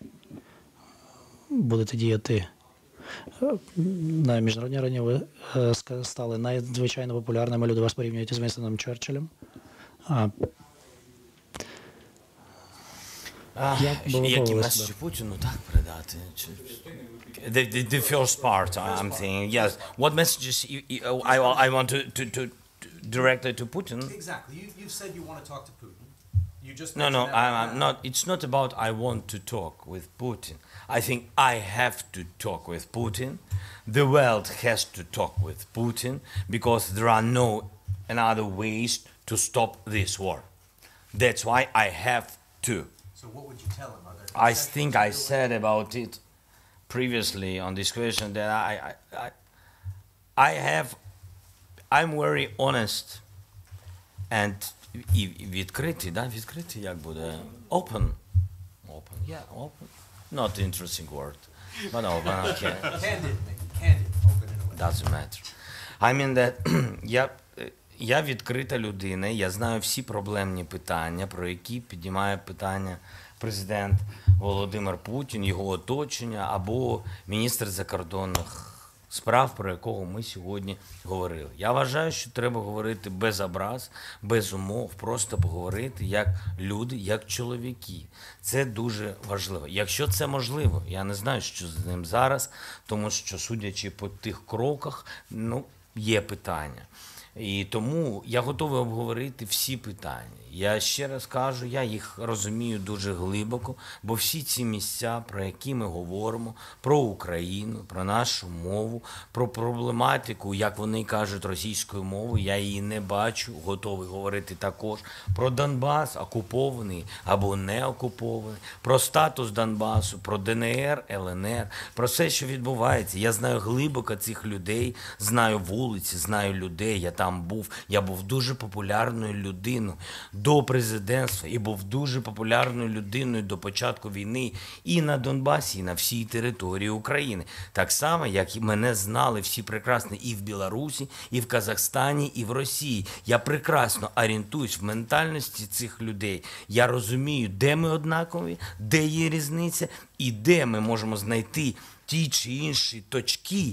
будете діяти? На міжнародній арені ви е, стали надзвичайно популярними, люди вас порівнюють з Вінстоном Черчиллем. А, А, як би ви які повели меседжі себе? Путіну так передати? Чи- The, the, the first part, I'm saying, yes. What messages you, you, I, I want to, to, to directly to Putin? Exactly. You, you said you want to talk to Putin. You just No, no, mentioned that I'm, right I'm now. not. It's not about I want to talk with Putin. I think I have to talk with Putin. The world has to talk with Putin because there are no another ways to stop this war. That's why I have to. So what would you tell him? Are there I concessions think you're I doing? said about it previously on this question that I, I, I, I have, I'm very honest and і відкритий, да, відкритий, як буде? Open. Open, yeah, open. Not interesting word, but open, okay. Candid, maybe. Candid. Open in a way. Doesn't matter. I mean that, я, я відкрита людина, я знаю всі проблемні питання, про які піднімає питання президент Володимир Путін, його оточення або міністр закордонних справ, про якого ми сьогодні говорили. Я вважаю, що треба говорити без образ, без умов, просто поговорити як люди, як чоловіки. Це дуже важливо. Якщо це можливо, я не знаю, що з ним зараз, тому що, судячи по тих кроках, ну, є питання. І тому я готовий обговорити всі питання. Я ще раз кажу, я їх розумію дуже глибоко, бо всі ці місця, про які ми говоримо, про Україну, про нашу мову, про проблематику, як вони кажуть російською мовою, я її не бачу, готовий говорити також про Донбас, окупований або не окупований, про статус Донбасу, про Д Н Р, Л Н Р, про все, що відбувається. Я знаю глибоко цих людей, знаю вулиці, знаю людей, я там був, я був дуже популярною людиною до президентства і був дуже популярною людиною до початку війни і на Донбасі, і на всій території України. Так само, як і мене знали всі прекрасно і в Білорусі, і в Казахстані, і в Росії. Я прекрасно орієнтуюсь в ментальності цих людей. Я розумію, де ми однакові, де є різниця, і де ми можемо знайти ті чи інші точки,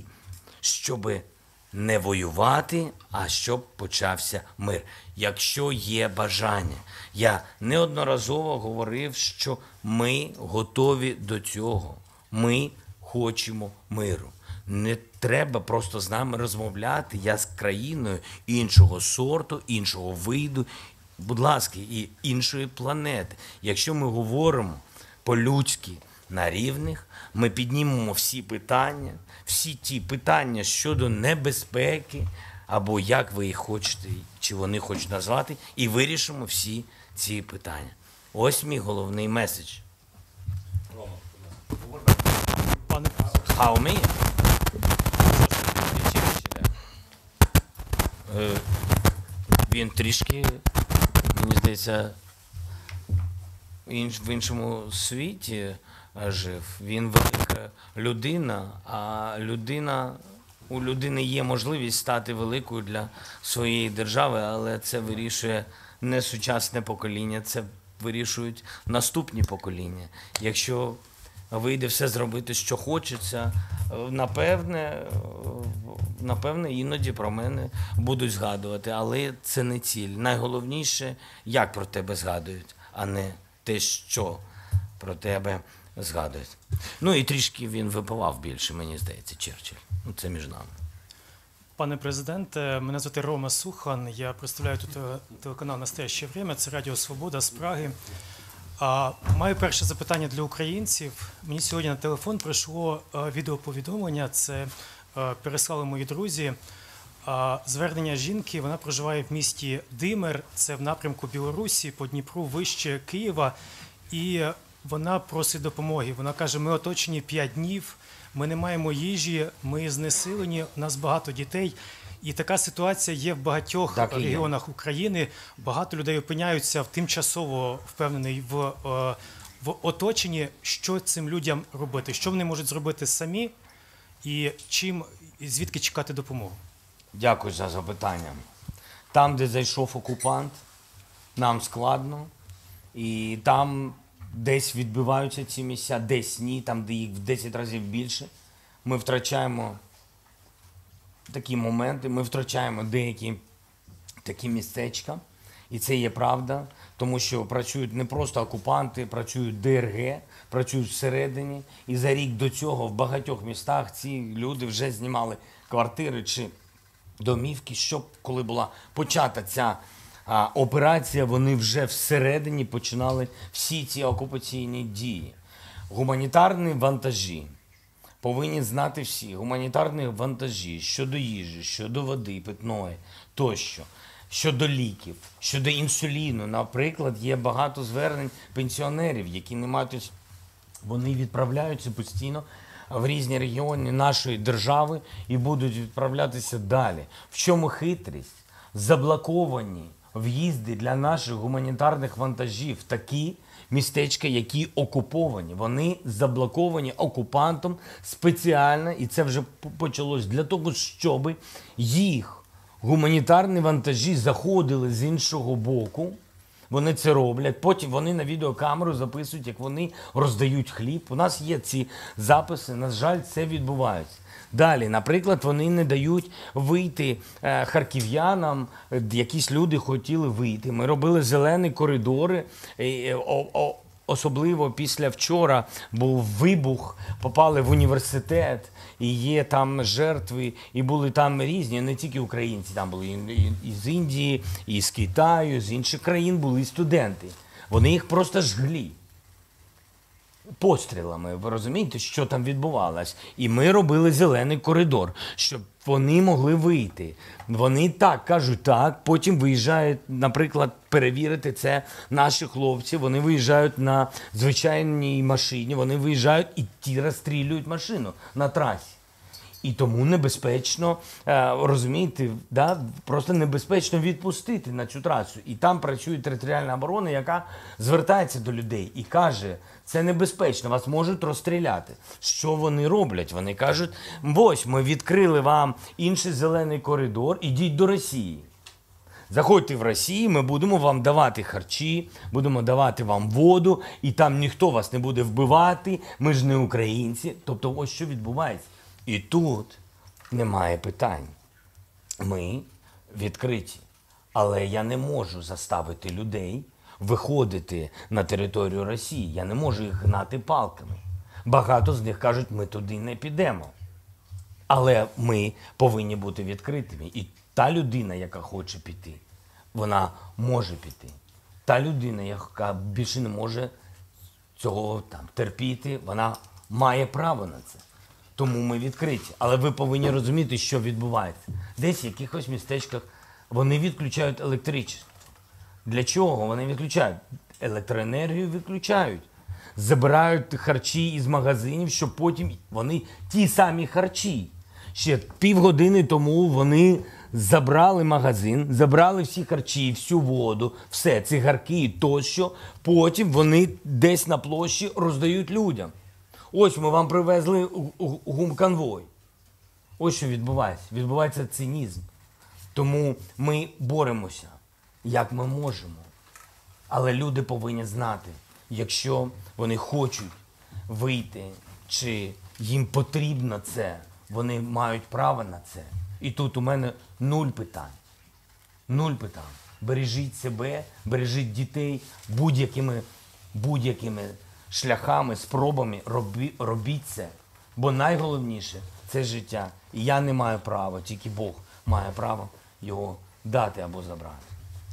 щоби не воювати, а щоб почався мир. Якщо є бажання. Я неодноразово говорив, що ми готові до цього. Ми хочемо миру. Не треба просто з нами розмовляти. Я з країною іншого сорту, іншого виду, будь ласка, і іншої планети. Якщо ми говоримо по-людськи на рівних, ми піднімемо всі питання, всі ті питання щодо небезпеки, або як ви їх хочете, чи вони хочуть назвати, і вирішимо всі ці питання. Ось мій головний меседж. Пане А у мене? Е, Він трішки, мені здається, інш- в іншому світі е, жив. Він велика людина, а людина, у людини є можливість стати великою для своєї держави, але це вирішує не сучасне покоління, це вирішують наступні покоління. Якщо вийде все зробити, що хочеться, напевне, напевне, іноді про мене будуть згадувати, але це не ціль. Найголовніше, як про тебе згадують, а не те, що про тебе згадують. Ну і трішки він випивав більше, мені здається, Черчилль. Ну, це між нами. Пане президенте, мене звати Рома Сухан, я представляю тут телеканал «Настояще время», це Радіо Свобода з Праги. А, маю перше запитання для українців. Мені сьогодні на телефон прийшло а, відеоповідомлення, це а, переслали мої друзі. А, звернення жінки, вона проживає в місті Димир, це в напрямку Білорусі, по Дніпру, вище Києва. І вона просить допомоги. Вона каже, ми оточені п'ять днів, ми не маємо їжі, ми знесилені, у нас багато дітей. І така ситуація є в багатьох Так і є. регіонах України. Багато людей опиняються в тимчасово, впевнений, в, е, в оточенні. Що цим людям робити? Що вони можуть зробити самі? І чим, і звідки чекати допомогу? Дякую за запитання. Там, де зайшов окупант, нам складно. І там десь відбиваються ці місця, десь ні, там, де їх в десять разів більше. Ми втрачаємо такі моменти, ми втрачаємо деякі такі містечка. І це є правда, тому що працюють не просто окупанти, працюють Д Р Г, працюють всередині. І за рік до цього в багатьох містах ці люди вже знімали квартири чи домівки, щоб коли була почата ця а, операція, вони вже всередині починали всі ці окупаційні дії. Гуманітарні вантажі. Повинні знати всі, гуманітарні вантажі щодо їжі, щодо води питної тощо, щодо ліків, щодо інсуліну. Наприклад, є багато звернень пенсіонерів, які не мають, вони відправляються постійно в різні регіони нашої держави і будуть відправлятися далі. В чому хитрість? Заблоковані в'їзди для наших гуманітарних вантажів такі, містечка, які окуповані. Вони заблоковані окупантом спеціально, і це вже почалось для того, щоб їх гуманітарні вантажі заходили з іншого боку. Вони це роблять. Потім вони на відеокамеру записують, як вони роздають хліб. У нас є ці записи, на жаль, це відбувається. Далі, наприклад, вони не дають вийти е, харків'янам, якісь люди хотіли вийти. Ми робили зелені коридори, е, о, о, особливо після вчора був вибух, попали в університет, і є там жертви, і були там різні, не тільки українці, там були і, і, і з Індії, і з Китаю, з інших країн були студенти. Вони їх просто жгли пострілами, ви розумієте, що там відбувалось. І ми робили зелений коридор, щоб вони могли вийти. Вони так кажуть так, потім виїжджають, наприклад, перевірити це наші хлопці, вони виїжджають на звичайній машині, вони виїжджають і ті розстрілюють машину на трасі. І тому небезпечно, розумієте, да, просто небезпечно відпустити на цю трасу. І там працює територіальна оборона, яка звертається до людей і каже, це небезпечно, вас можуть розстріляти. Що вони роблять? Вони кажуть, ось ми відкрили вам інший зелений коридор, ідіть до Росії. Заходьте в Росію, ми будемо вам давати харчі, будемо давати вам воду, і там ніхто вас не буде вбивати, ми ж не українці. Тобто ось що відбувається. І тут немає питань. Ми відкриті. Але я не можу заставити людей виходити на територію Росії. Я не можу їх гнати палками. Багато з них кажуть, ми туди не підемо. Але ми повинні бути відкритими. І та людина, яка хоче піти, вона може піти. Та людина, яка більше не може цього там терпіти, вона має право на це. Тому ми відкриті. Але ви повинні розуміти, що відбувається. Десь в якихось містечках вони відключають електричество. Для чого вони відключають? Електроенергію відключають. Забирають харчі із магазинів, щоб потім вони ті самі харчі. Ще півгодини тому вони забрали магазин, забрали всі харчі, всю воду, все, цигарки тощо. Потім вони десь на площі роздають людям. Ось ми вам привезли гумконвой. Ось що відбувається. Відбувається цинізм. Тому ми боремося, як ми можемо. Але люди повинні знати, якщо вони хочуть вийти, чи їм потрібно це, вони мають право на це. І тут у мене нуль питань. Нуль питань. Бережіть себе, бережіть дітей будь-якими, будь-якими шляхами, спробами, робі, робіть це. Бо найголовніше – це життя. І я не маю права, тільки Бог має право його дати або забрати.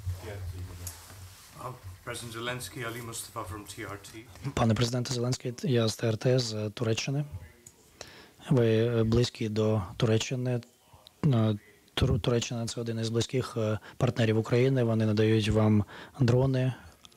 Uh, President Zelensky, Ali Mustafa from T R T. Пане президенте Зеленський, я з Т Р Т з Туреччини. Ви близькі до Туреччини. Тур- Туреччина – це один із близьких е, партнерів України. Вони надають вам дрони.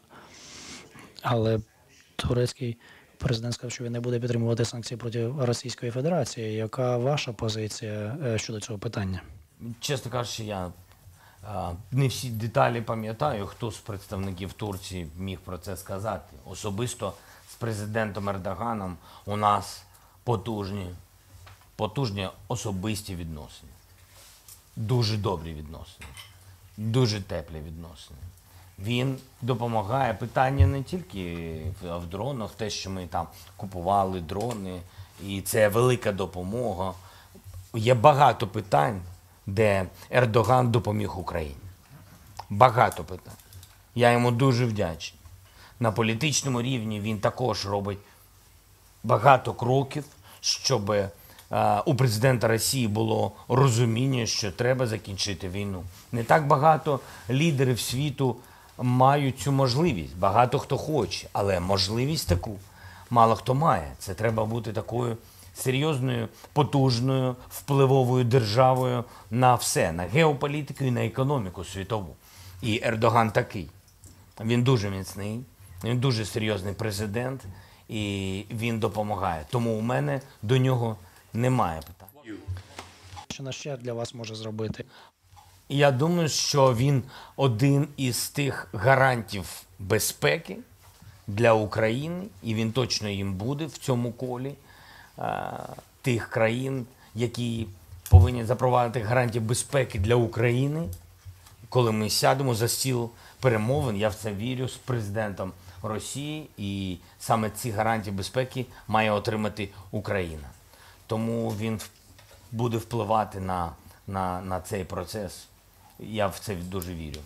Але турецький президент сказав, що він не буде підтримувати санкції проти Російської Федерації. Яка ваша позиція е, щодо цього питання? Чесно кажучи, я а, не всі деталі пам'ятаю, хто з представників Турції міг про це сказати. Особисто з президентом Ердоганом у нас потужні, потужні особисті відносини. Дуже добрі відносини, дуже теплі відносини. Він допомагає, питання не тільки в, в дронах, те, що ми там купували дрони, і це велика допомога. Є багато питань, де Ердоган допоміг Україні. Багато питань. Я йому дуже вдячний. На політичному рівні він також робить багато кроків, щоб е, у президента Росії було розуміння, що треба закінчити війну. Не так багато лідерів світу мають цю можливість. Багато хто хоче, але можливість таку мало хто має. Це треба бути такою серйозною, потужною, впливовою державою на все, на геополітику і на економіку світову. І Ердоган такий. Він дуже міцний, він дуже серйозний президент, і він допомагає. Тому у мене до нього немає питань. Що ще для вас може зробити? Я думаю, що він один із тих гарантів безпеки для України, і він точно їм буде в цьому колі е, тих країн, які повинні запровадити гарантії безпеки для України. Коли ми сядемо за стіл перемовин, я в це вірю, з президентом Росії, і саме ці гарантії безпеки має отримати Україна. Тому він буде впливати на, на, на цей процес. Я в це дуже вірю.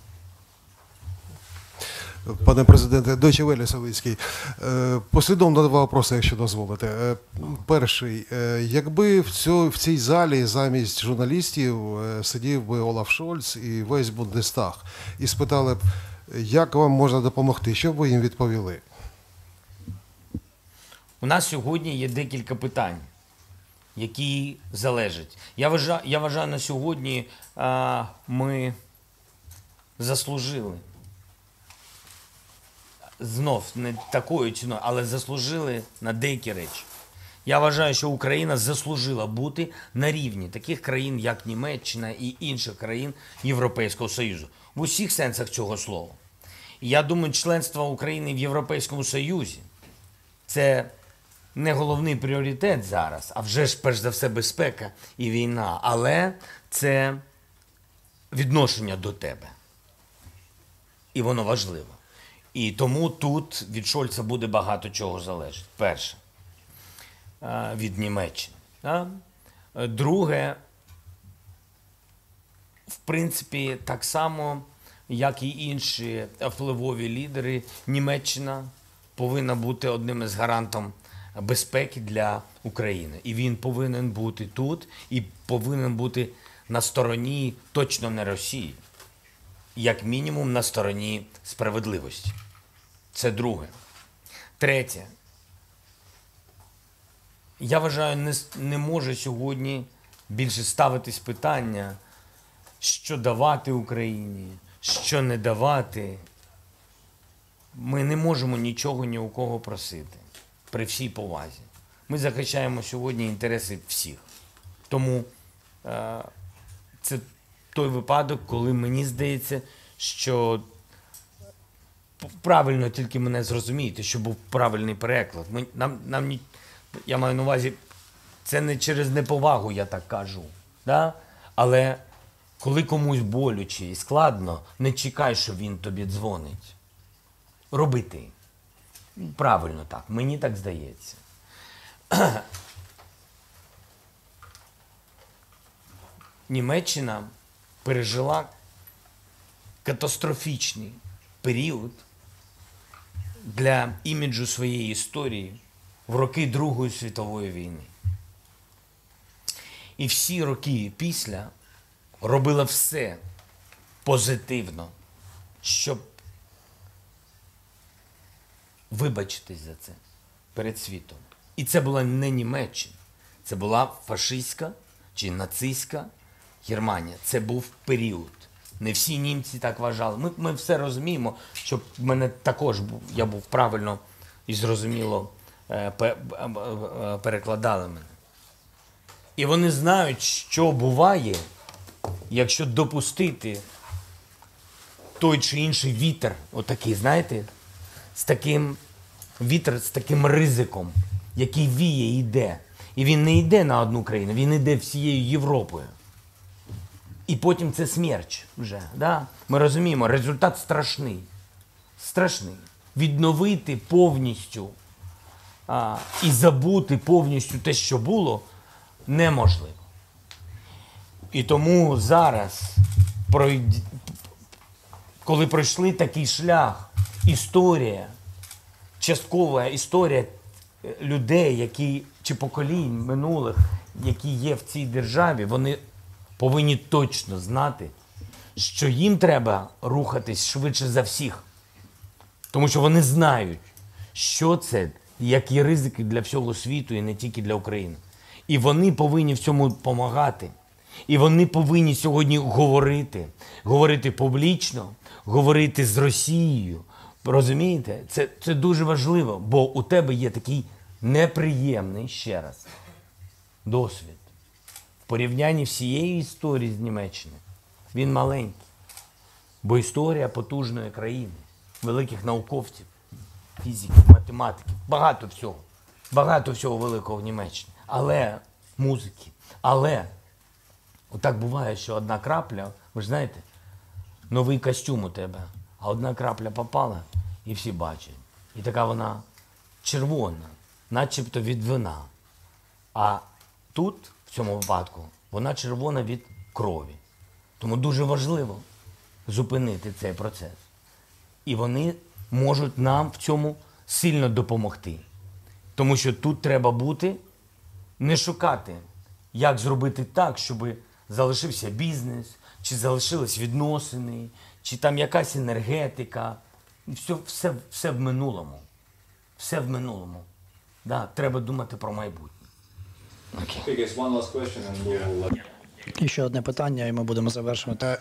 Пане президенте, Deutsche Welle, Савицький. Е, Послідовно два вопроси, якщо дозволите. Е, Перший. Е, Якби в, цьо, в цій залі замість журналістів е, сидів би Олаф Шольц і весь Бундестаг і спитали б, як вам можна допомогти, що б ви їм відповіли? У нас сьогодні є декілька питань, які залежать. Я вважаю, я вважаю на сьогодні а, ми заслужили. Знов не такою ціною, але заслужили на деякі речі. Я вважаю, що Україна заслужила бути на рівні таких країн, як Німеччина і інших країн Європейського Союзу. В усіх сенсах цього слова. І я думаю, членство України в Європейському Союзі – це не головний пріоритет зараз, а вже ж, перш за все, безпека і війна. Але це відношення до тебе. І воно важливо. І тому тут від Шольца буде багато чого залежить. Перше, від Німеччини. Друге, в принципі, так само, як і інші впливові лідери, Німеччина повинна бути одним із гарантом безпеки для України. І він повинен бути тут, і повинен бути на стороні точно не Росії. Як мінімум на стороні справедливості. Це друге. Третє. Я вважаю, не, не може сьогодні більше ставитись питання, що давати Україні, що не давати. Ми не можемо нічого ні у кого просити, при всій повазі. Ми захищаємо сьогодні інтереси всіх. Тому е, це той випадок, коли мені здається, що правильно тільки мене зрозумієте, що був правильний переклад. Ми, нам, нам ні, я маю на увазі, це не через неповагу, я так кажу. Да? Але коли комусь болюче і складно, не чекай, що він тобі дзвонить. робити. Правильно так, мені так здається. Німеччина пережила катастрофічний період для іміджу своєї історії в роки Другої світової війни. І всі роки після робила все позитивно, щоб вибачитись за це перед світом. І це була не Німеччина, це була фашистська чи нацистська Германія. Це був період. Не всі німці так вважали. Ми, ми все розуміємо, щоб мене також був, я був правильно і зрозуміло е, пе, е, перекладали мене. І вони знають, що буває, якщо допустити той чи інший вітер, отакий, знаєте, з таким вітер, з таким ризиком, який віє і йде. І він не йде на одну країну, він йде всією Європою. І потім це смерч вже. Да? Ми розуміємо, результат страшний. Страшний. Відновити повністю а, і забути повністю те, що було, неможливо. І тому зараз, коли пройшли такий шлях, історія, часткова історія людей, які, чи поколінь минулих, які є в цій державі, вони повинні точно знати, що їм треба рухатись швидше за всіх. Тому що вони знають, що це, які ризики для всього світу і не тільки для України. І вони повинні в цьому допомагати. І вони повинні сьогодні говорити, говорити публічно, говорити з Росією. Розумієте? Це, це дуже важливо, бо у тебе є такий неприємний, ще раз, досвід. В порівнянні всієї історії з Німеччини. Він маленький. Бо історія потужної країни, великих науковців, фізиків, математиків, багато всього. Багато всього великого в Німеччині. Але музики, але отак буває, що одна крапля, ви ж знаєте, новий костюм у тебе, а одна крапля попала і всі бачать. І така вона червона, начебто від вина. А тут, в цьому випадку, вона червона від крові. Тому дуже важливо зупинити цей процес. І вони можуть нам в цьому сильно допомогти. Тому що тут треба бути, не шукати, як зробити так, щоб залишився бізнес, чи залишились відносини, чи там якась енергетика. Все, все, все в минулому. Все в минулому. Да, треба думати про майбутнє. Okay. І ще одне питання, і ми будемо завершувати.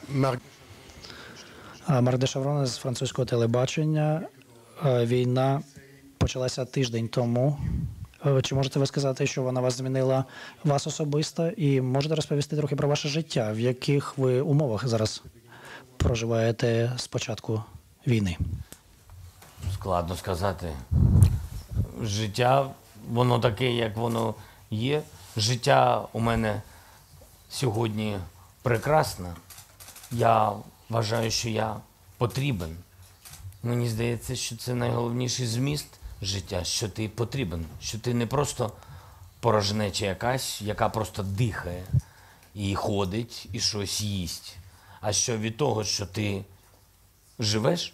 Марк де Шаврон з французького телебачення. Війна почалася тиждень тому. Чи можете ви сказати, що вона вас змінила, вас особисто? І можете розповісти трохи про ваше життя, в яких ви умовах зараз проживаєте з початку війни? Складно сказати. Життя, воно таке, як воно є. Життя у мене сьогодні прекрасне. Я вважаю, що я потрібен. Мені здається, що це найголовніший зміст життя, що ти потрібен, що ти не просто порожнеча якась, яка просто дихає і ходить, і щось їсть, а що від того, що ти живеш,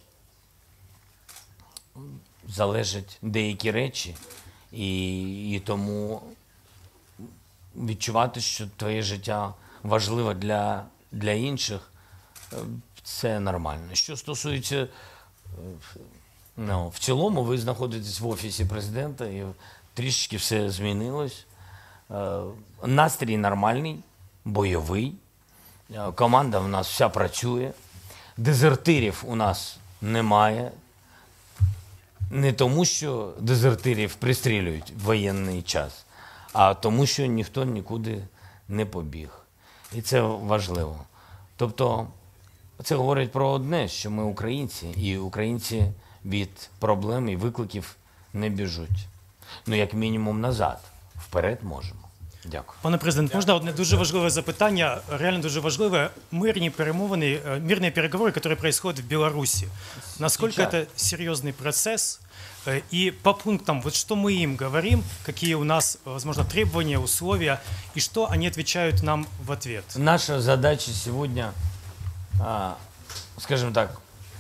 залежать деякі речі, і, і тому відчувати, що твоє життя важливе для, для інших, це нормально. Що стосується, ну, в цілому ви знаходитесь в Офісі Президента і трішечки все змінилось. Настрій нормальний, бойовий, команда в нас вся працює, дезертирів у нас немає. Не тому, що дезертирів пристрілюють в воєнний час, а тому, що ніхто нікуди не побіг. І це важливо. Тобто, це говорить про одне, що ми українці, і українці від проблем і викликів не біжуть. Ну, як мінімум, назад. Вперед можемо. Дякую. Пане президент, можна одне дуже важливе запитання, реально дуже важливе. Мирні перемовини, э, мирные переговоры, которые происходят в Беларуси. Насколько Сейчас. это серьезный процесс? Э, И по пунктам, вот что мы им говорим, какие у нас, возможно, требования, условия, и что они отвечают нам в ответ? Наша задача сегодня, а, скажем так,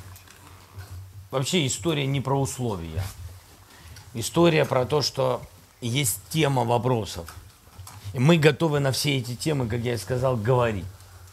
вообще история не про условия. История про то, что есть тема вопросов. И мы готовы на все эти темы, как я и сказал, говорить.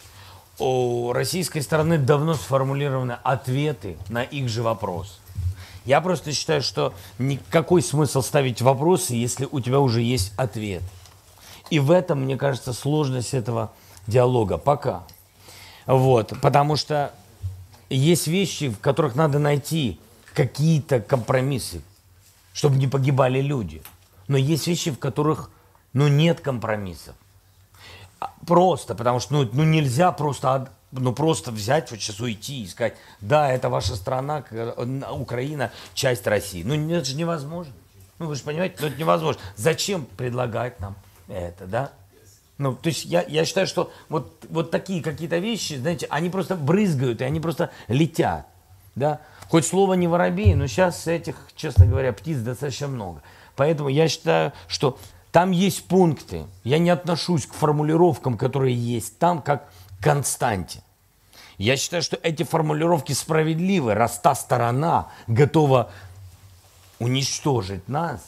У российской стороны давно сформулированы ответы на их же вопрос. Я просто считаю, что никакой смысл ставить вопросы, если у тебя уже есть ответ. И в этом, мне кажется, сложность этого диалога пока. Вот, потому что есть вещи, в которых надо найти какие-то компромиссы, чтобы не погибали люди. Но есть вещи, в которых, ну, нет компромиссов. Просто, потому что, ну, ну нельзя просто, ну, просто взять, вот сейчас уйти и сказать, да, это ваша страна, Украина, часть России. Ну, это же невозможно. Ну, вы же понимаете, ну, это невозможно. Зачем предлагать нам это, да? Ну, то есть я, я считаю, что вот, вот такие какие-то вещи, знаете, они просто брызгают, и они просто летят, да? Хоть слово не воробей, но сейчас этих, честно говоря, птиц достаточно много. Поэтому я считаю, что там есть пункты. Я не отношусь к формулировкам, которые есть там, как к константе. Я считаю, что эти формулировки справедливы, раз та сторона готова уничтожить нас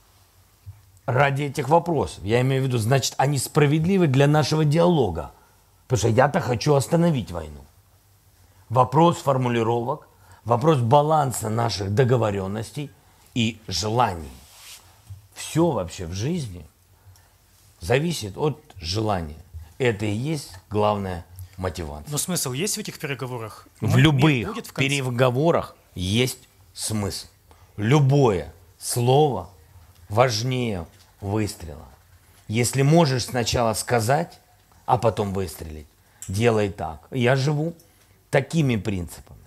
ради этих вопросов. Я имею в виду, значит, они справедливы для нашего диалога. Потому что я-то хочу остановить войну. Вопрос формулировок, вопрос баланса наших договоренностей и желаний. Все вообще в жизни зависит от желания. Это и есть главная мотивация. Но смысл есть в этих переговорах? В Мир любых будет в конце? переговорах есть смысл. Любое слово важнее выстрела. Если можешь сначала сказать, а потом выстрелить, делай так. Я живу такими принципами.